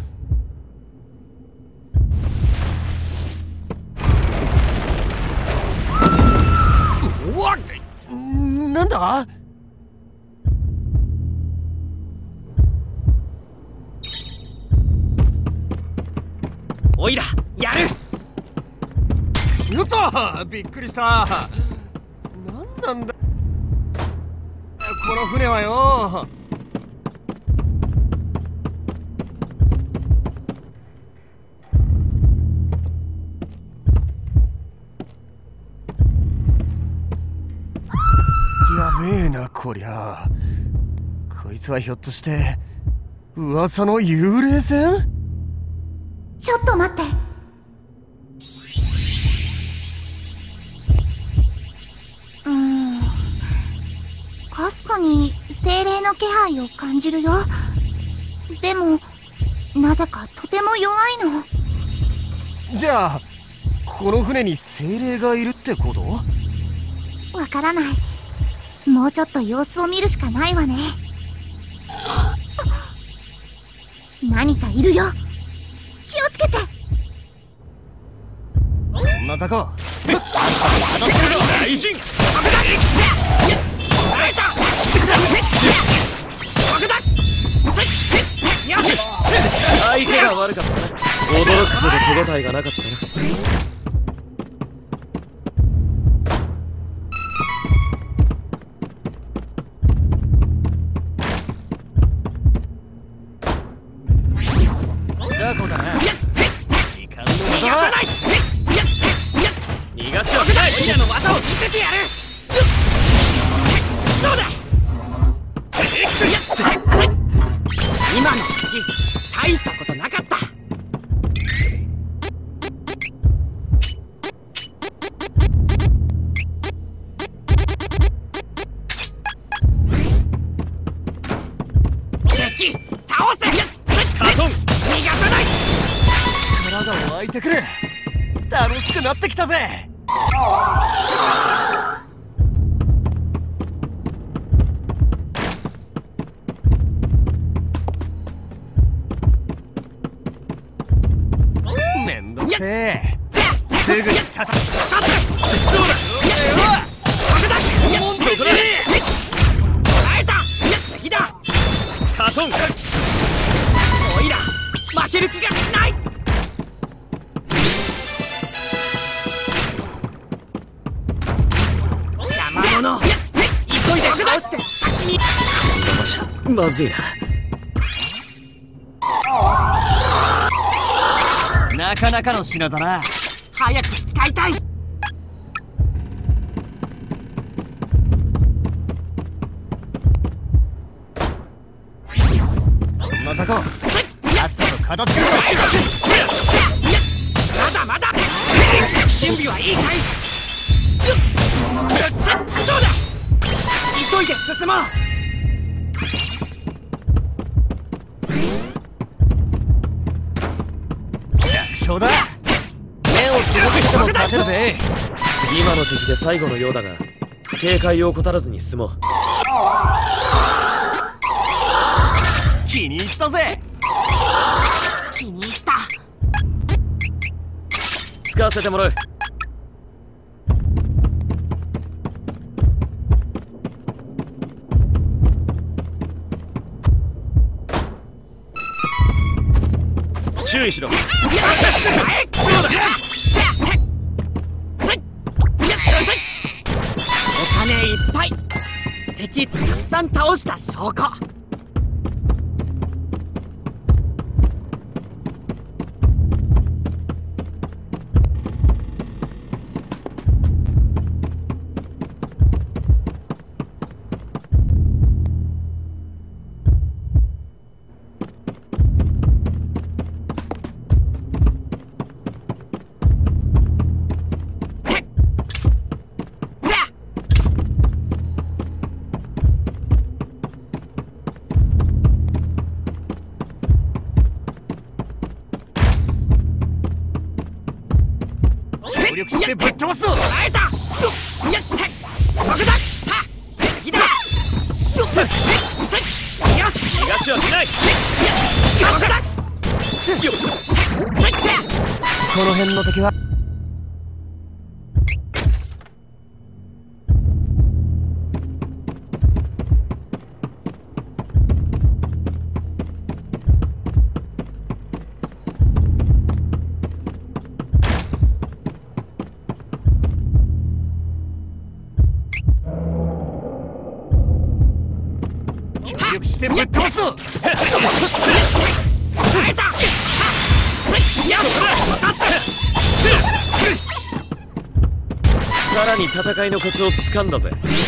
うわっ、なんだ。 おいらやる。 うっと、びっくりした。なんなんだこの船はよ。やべえなこりゃ。こいつはひょっとして噂の幽霊船？ ちょっと待って。かすかに精霊の気配を感じるよ。でもなぜかとても弱いの。 じゃあこの船に精霊がいるってこと？ わからない。もうちょっと様子を見るしかないわね。何かいるよ。気をつけて。 そんな雑魚大臣相手が悪かった。驚くほど手応えがなかったな。 雑魚だな。時間の無駄だ。 逃がしはしない。 オイラの技を見せてやる。どうだ。今の敵大したことなかった。敵倒せ。 カトン逃がさない。 力が湧いてくる。楽しくなってきたぜ。めんどくせえ。すぐにたたく。 どうだ。そこだ。 会えた。敵だ。 カトンおいら負ける気がしない。邪魔者。急いで倒して先に。 まずいな。 なかなかの品だな。 早く使いたい。 そんな雑魚さっさと片付けろ。 まだまだ。準備はいいかい。どうだ。急いで進もう。 楽勝だ。目をつぶっても勝てるぜ。 今の敵で最後のようだが、警戒を怠らずに進もう。 気に入ったぜ。 気に入った。 使わせてもらう。注意しろ。 お金いっぱい。敵たくさん倒した証拠。協力してぶっ飛ばすぞ。 会えた。 ここだ。敵だ。 手はしない。 この辺の敵は協力してぶっ飛ばすぞ。 さらに戦いのコツをつかんだぜ。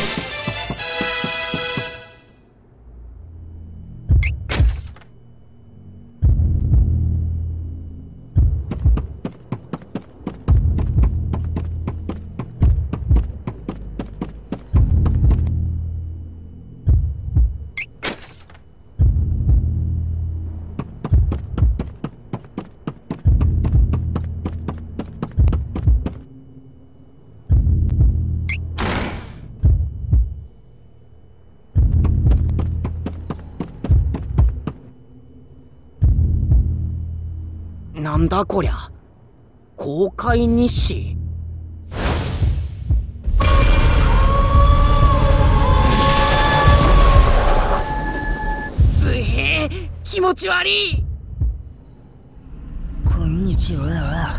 なんだこりゃ、公開日誌。気持ち悪い。 こんにちは。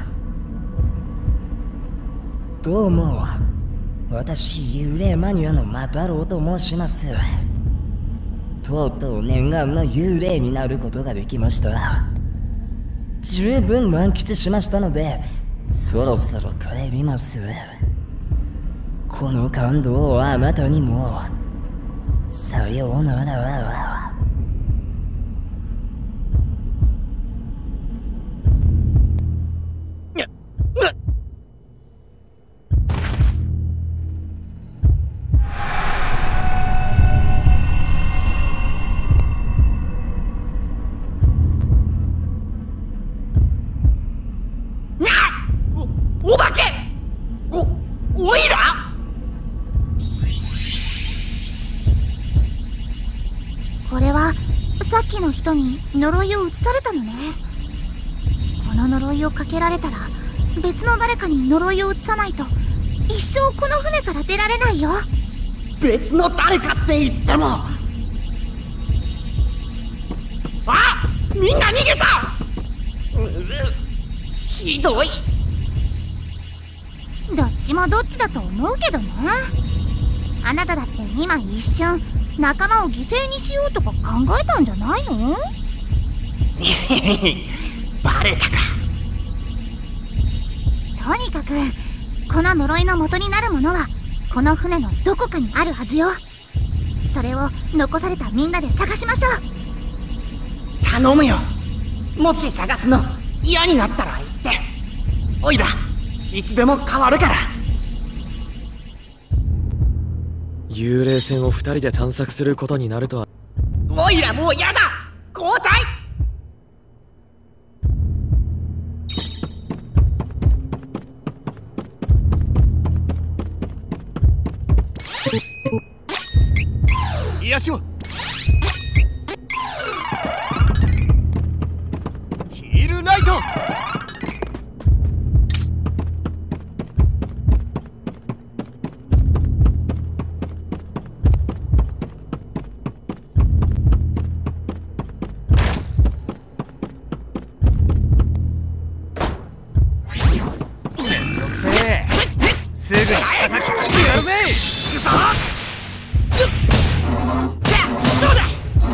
どうも、私幽霊マニアのマ太郎と申します。とうとう念願の幽霊になることができました。十分満喫しましたので、そろそろ帰ります。この感動をあなたにも。さようなら。 お化け！おいら！ これはさっきの人に呪いを移されたのね。この呪いをかけられたら別の誰かに呪いを移さないと一生この船から出られないよ。 別の誰かって言っても。あ！みんな逃げた！ひどい。 どっちもどっちだと思うけどね。あなただって今一瞬仲間を犠牲にしようとか考えたんじゃないの？ バレたか。 とにかくこの呪いの元になるものはこの船のどこかにあるはずよ。それを残されたみんなで探しましょう。 頼むよ。もし探すの嫌になったら言って。おいらいつでも変わるから。 幽霊船を2人で探索することになるとは。 おいらもうやだ。交代。 癒しを。ヒールナイト。 すぐに叩きつけやるぜ。 そうだ。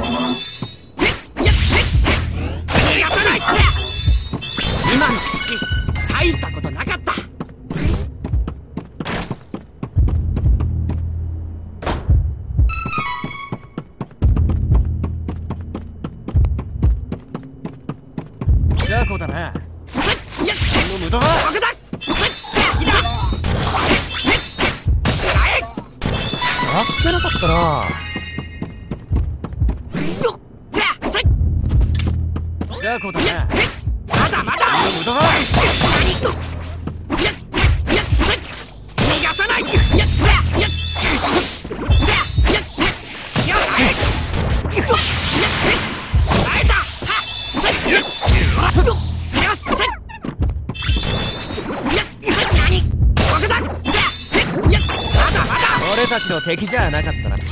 逃がさないって。今の敵大したことなかった。 雑魚だな。その無駄は僕だ。 やってなかったな。雑魚だな。 まだまだ。 無駄は逃がさない。 たちの敵じゃなかったな。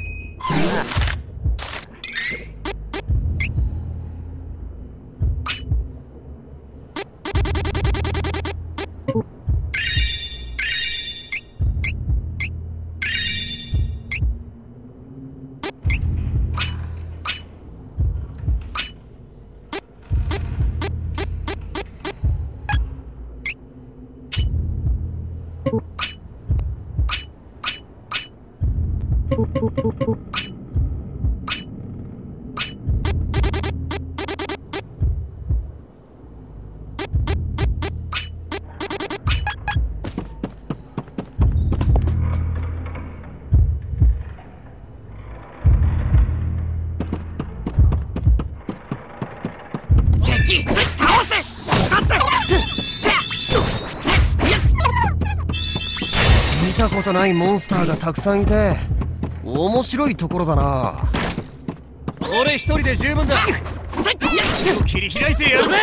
見たことないモンスターがたくさんいて面白いところだな。俺一人で十分だ。切り開いてやるぜ。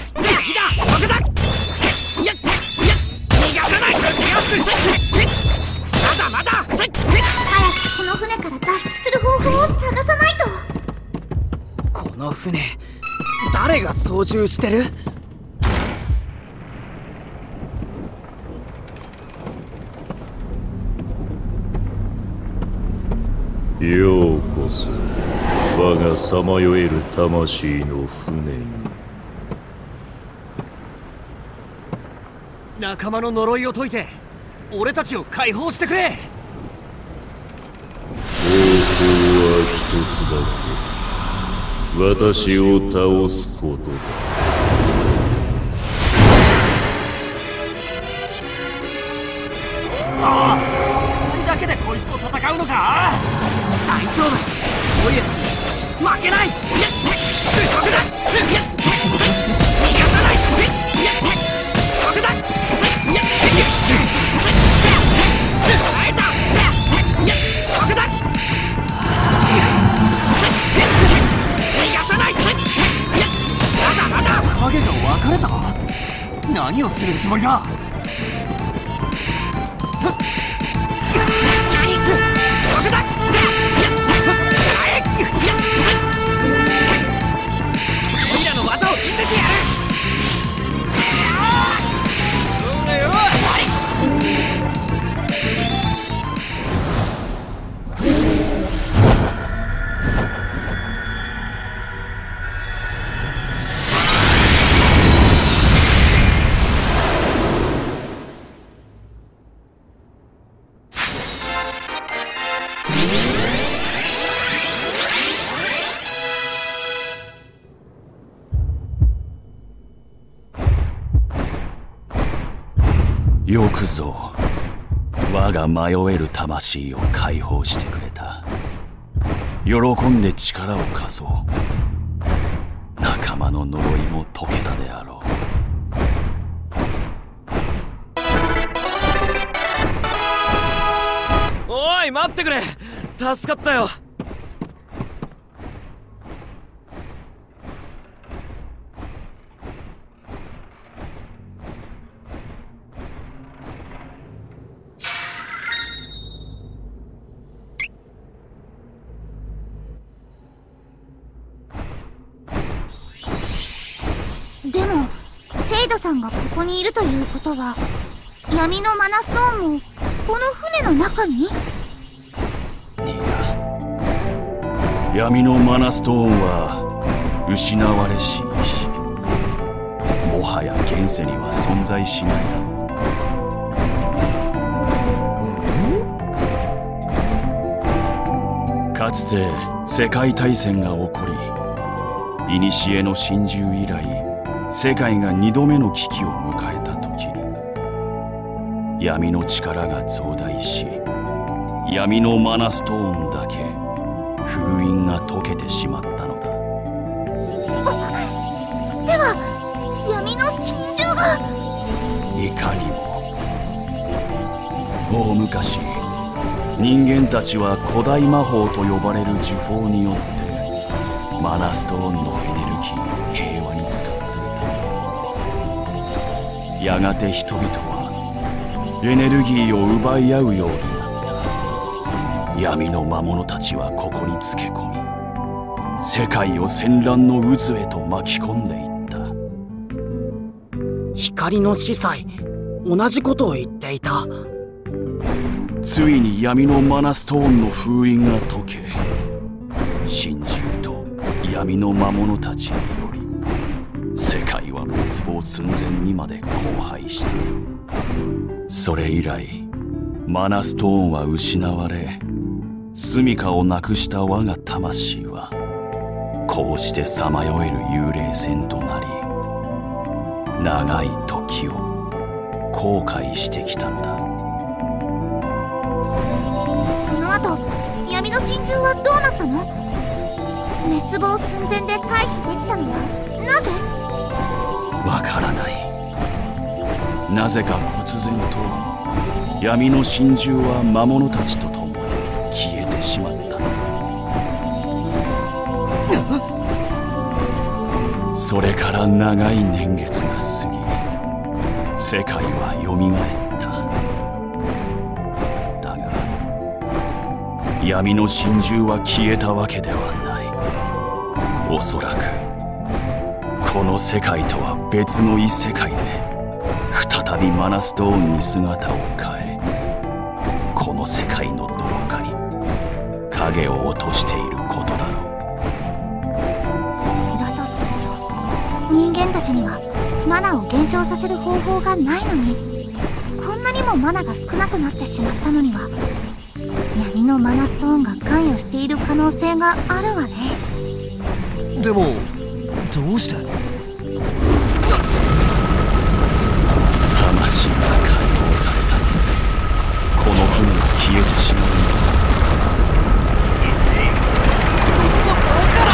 早くこの船から脱出する方法を探さないと。 この船誰が操縦してる？ ようこそ我がさまよえる魂の船に。 仲間の呪いを解いて俺たちを解放してくれ。 方法は一つだけ。私を倒すことだ。 さあ2人だけでこいつと戦うのか。 大丈夫、オイラたち負けない。不足だ。逃がさない。不足だ。耐えた。不足だ。逃がさない。まだまだ。 影が分かれた。何をするつもりだ。 オイラの技を見せてやる。 よくぞ我が迷える魂を解放してくれた。喜んで力を貸そう。仲間の呪いも解けたであろう。おい待ってくれ、助かったよ。 でもシェイドさんがここにいるということは、闇のマナストーンもこの船の中に？ う。闇のマナストーンは失われし石。もはや現世には存在しないだろう。かつて世界大戦が起こり、古の神獣以来世界が2度目の危機を迎えた時に、闇の力が増大し、闇のマナストーンだけ封印が解けてしまったのだ。 では闇の神獣が。 いかにも。大昔、人間たちは古代魔法と呼ばれる呪法によってマナストーンのエネルギーを平和に使っていた。やがて人々はエネルギーを奪い合うようになった。 闇の魔物たちはここにつけ込み、世界を戦乱の渦へと巻き込んでいった。 光の司祭、同じことを言っていた。 ついに闇のマナストーンの封印が解け、神獣と闇の魔物たちにより世界は滅亡寸前にまで荒廃した。それ以来マナストーンは失われ、住処をなくした我が魂はこうしてさまよえる幽霊船となり、長い時を後悔してきたのだ。 その後、闇の真珠はどうなったの？滅亡寸前で回避できたのはなぜ？ わからない。なぜか忽然と闇の真珠は魔物たちと共に消えてしまった。それから長い年月が過ぎ、世界はよみがえった。だが闇の真珠は消えたわけではない。おそらくこの世界とは別の異世界で再びマナストーンに姿を変え、この世界のどこかに影を落としていることだろう。だとすると、人間たちにはマナを減少させる方法がないのに、こんなにもマナが少なくなってしまったのには、闇のマナストーンが関与している可能性があるわね。 でもどうして？ 魂が解放された。この船が消えてしまうんだ。 そんなバカな！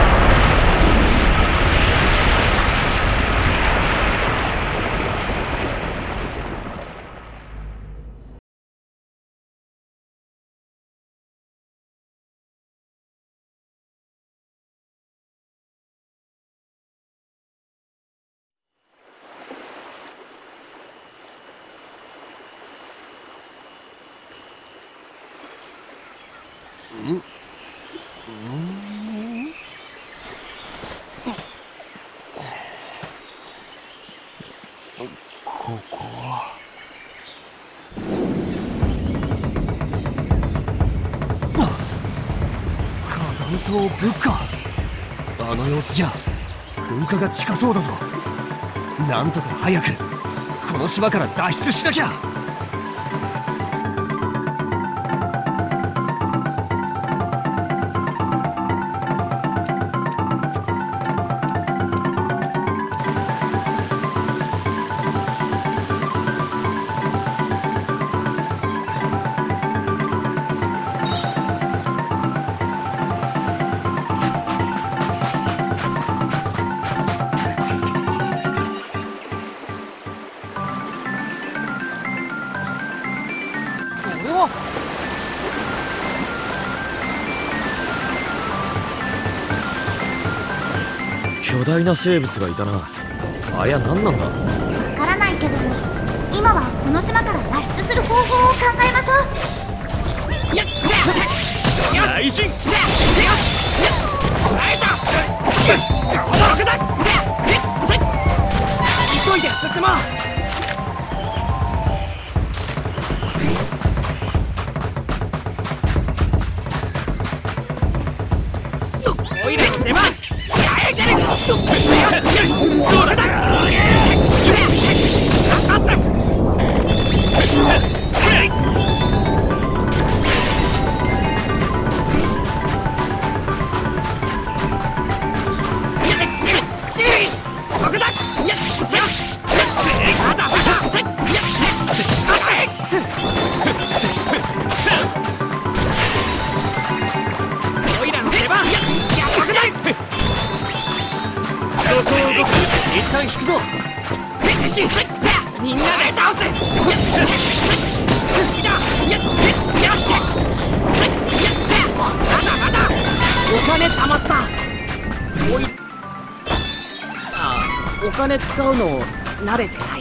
ここは火山島ブッカ。あの様子じゃ噴火が近そうだぞ。なんとか早くこの島から脱出しなきゃ。 巨大な生物がいたな。あや何なんだ？わからないけど、今はこの島から脱出する方法を考えましょう。 大進！ 急いで進もう。トイレ出番！どうだ！ 一旦引くぞ。 みんなで倒せ。お金貯まった。お金使うの慣れてない。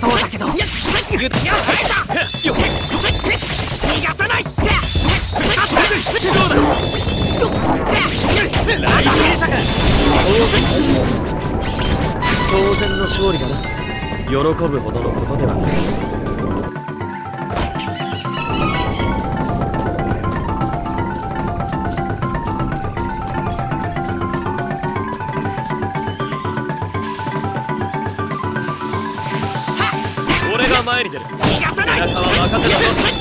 そうだけど。よし、逃がさないって。 当然の勝利だな。喜ぶほどのことではない。俺が前に出る。 逃がさない。 背中は任せだぞ。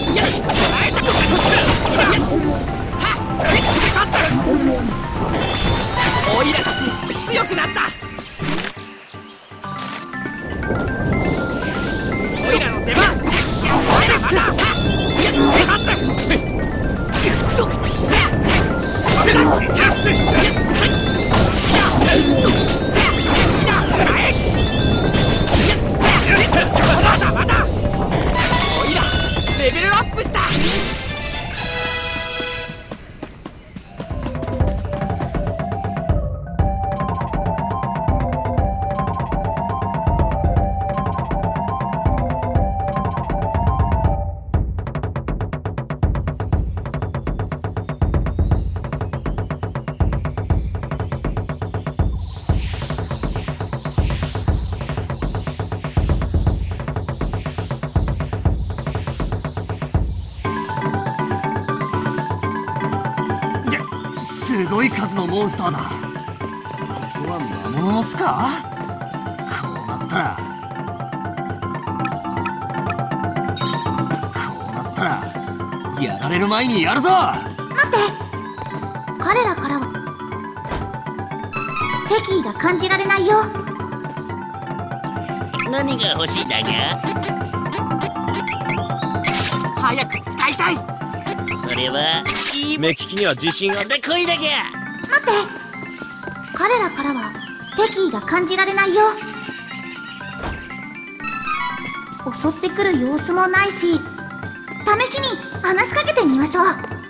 オイラたち強くなった。オイラの出番。まだまだ。まだオイラレベルアップした。すごい数のモンスターだ。ここは魔物の巣か。こうなったらやられる前にやるぞ。 待って、彼らからは敵意が感じられないよ。 何が欲しいだが。 早く使いたい。 それはいい目利きには自信ある。 こいだけ。 待って、彼らからは敵意が感じられないよ。襲ってくる様子もないし、試しに話しかけてみましょう。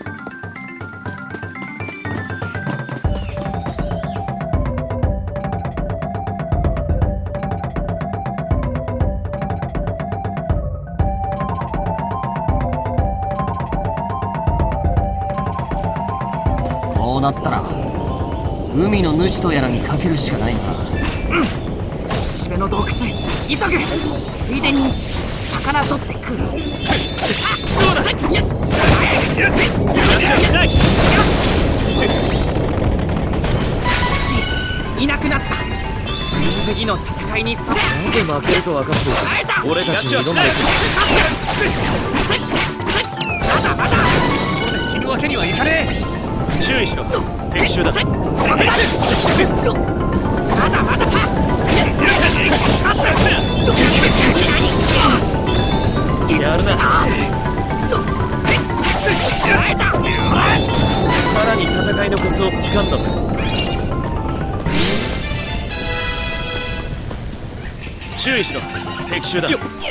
こうなったら海の主とやらにかけるしかないな。 岸辺の洞窟急ぐ。ついでに魚取ってくる。いなくなった。次の戦いにさ。なぜ負けると分かっている。俺たちに挑んでいく。 まだまだ。ここで死ぬわけにはいかねえ。 注意しろ。敵襲だ。 まだまだ。 やるな。さらに戦いのコツをつかんだぞ。注意しろ。敵襲だ。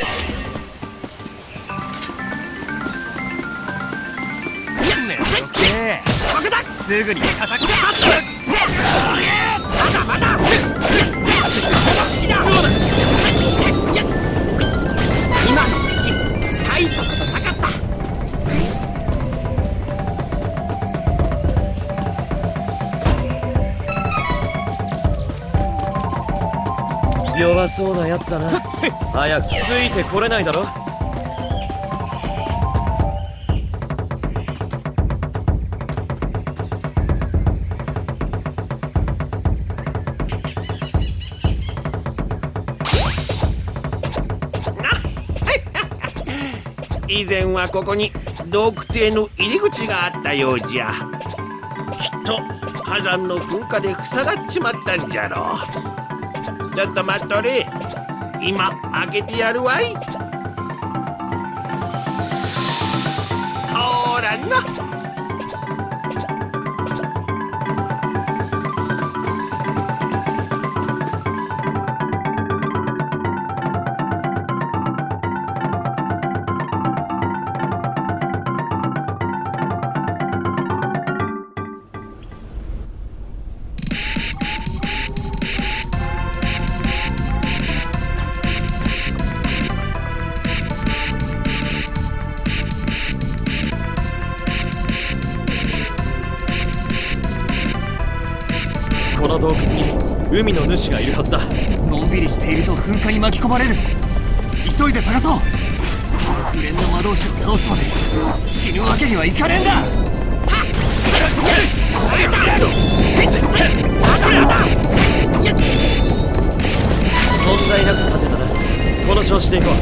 すぐに叩き出す。 まだまだ。今の敵大したことなかった。 弱そうなやつだな。早くついてこれないだろ。 以前はここに洞窟への入り口があったようじゃ。きっと火山の噴火で塞がっちまったんじゃろう。ちょっと待っとれ。今開けてやるわい。ほらな。 この洞窟に海の主がいるはずだ。 のんびりしていると噴火に巻き込まれる。急いで探そう。紅蓮の魔導士を倒すまで死ぬわけにはいかねえんだ。 問題なく勝てたな。この調子でいこう。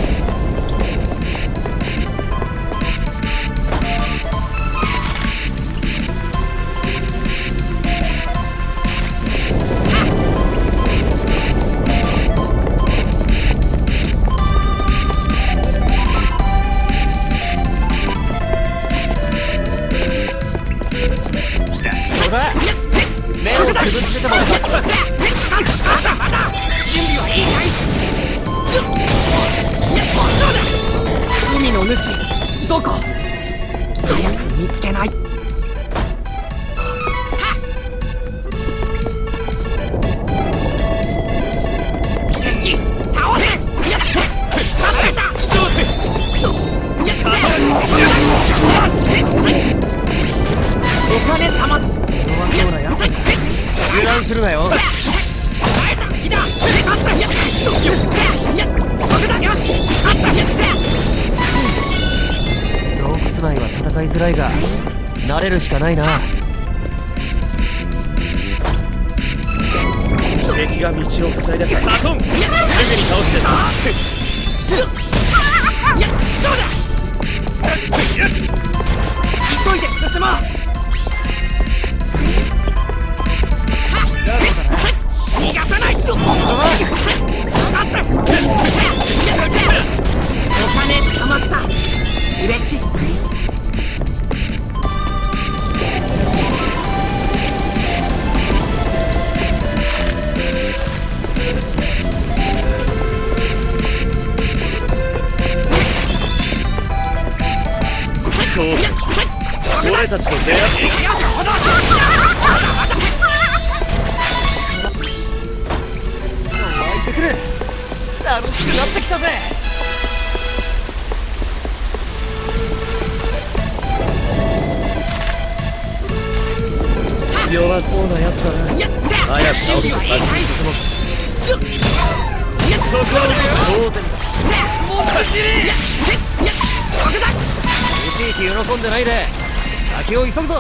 目をつぶってても準備はいいかい？海の主どこ？早く見つけない。敵倒せ！お金たまっ。 弱そうなやつ。油断するなよ。洞窟内は戦いづらいが慣れるしかないな。 敵が道を塞いでた。バトンすぐに倒して急いで進もう。逃がさない。お金たまった。嬉しい。 俺たちと出会って湧いてくる。楽しくなってきたぜ。 弱そうなやつだな。早く倒して先に進もう。そこは当然だ。 もう走り。いちいち喜んでないで先を急ぐぞ。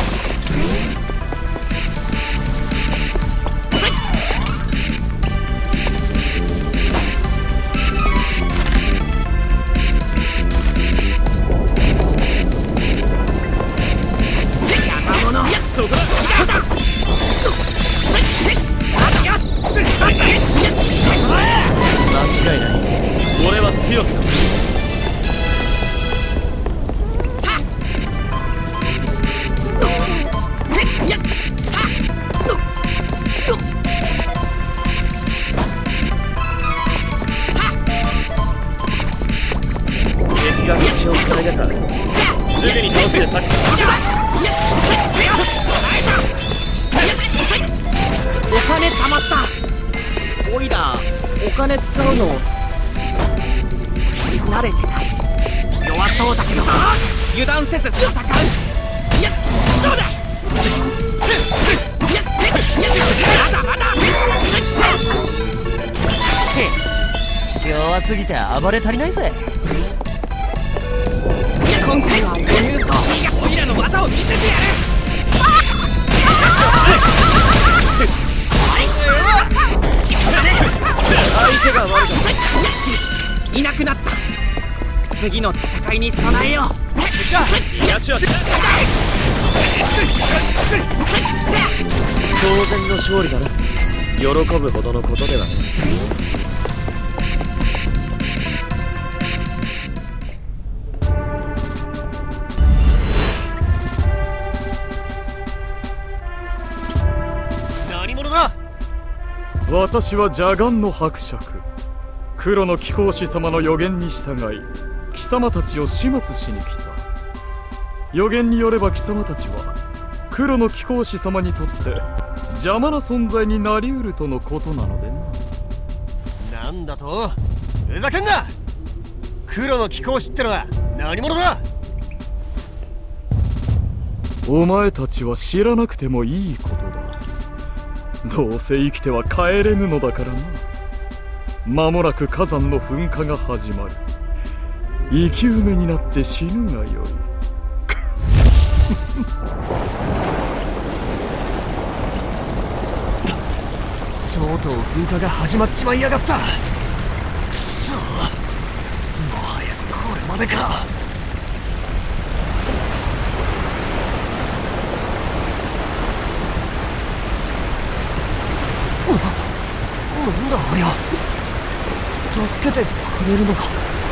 そこだ。間違いない。俺は強くなる。敵が道を塞いでた。すぐに倒してさっき。 お金たまった。オイラお金使うの慣れてない。弱そうだけど油断せず戦う。いやどうだ。まだまだ。 弱すぎて暴れ足りないぜ。 今回は余裕そう。オイラの技を見せてやる。 相手が悪かった。 いなくなった。次の戦いに備えよう。 よしよし。当然の勝利だな。喜ぶほどのことではない。 私は邪眼の伯爵、黒の貴公子様の予言に従い貴様たちを始末しに来た。予言によれば貴様たちは黒の貴公子様にとって邪魔な存在になりうるとのことなのでな。なんだと？ふざけんな！黒の貴公子ってのは何者だ？ お前たちは知らなくてもいいことだ。 どうせ生きては帰れぬのだからな。間もなく火山の噴火が始まる。生き埋めになって死ぬがよい。 とうとう噴火が始まっちまいやがった。くそ、もはやこれまでか。なんだありゃ。助けてくれるのか。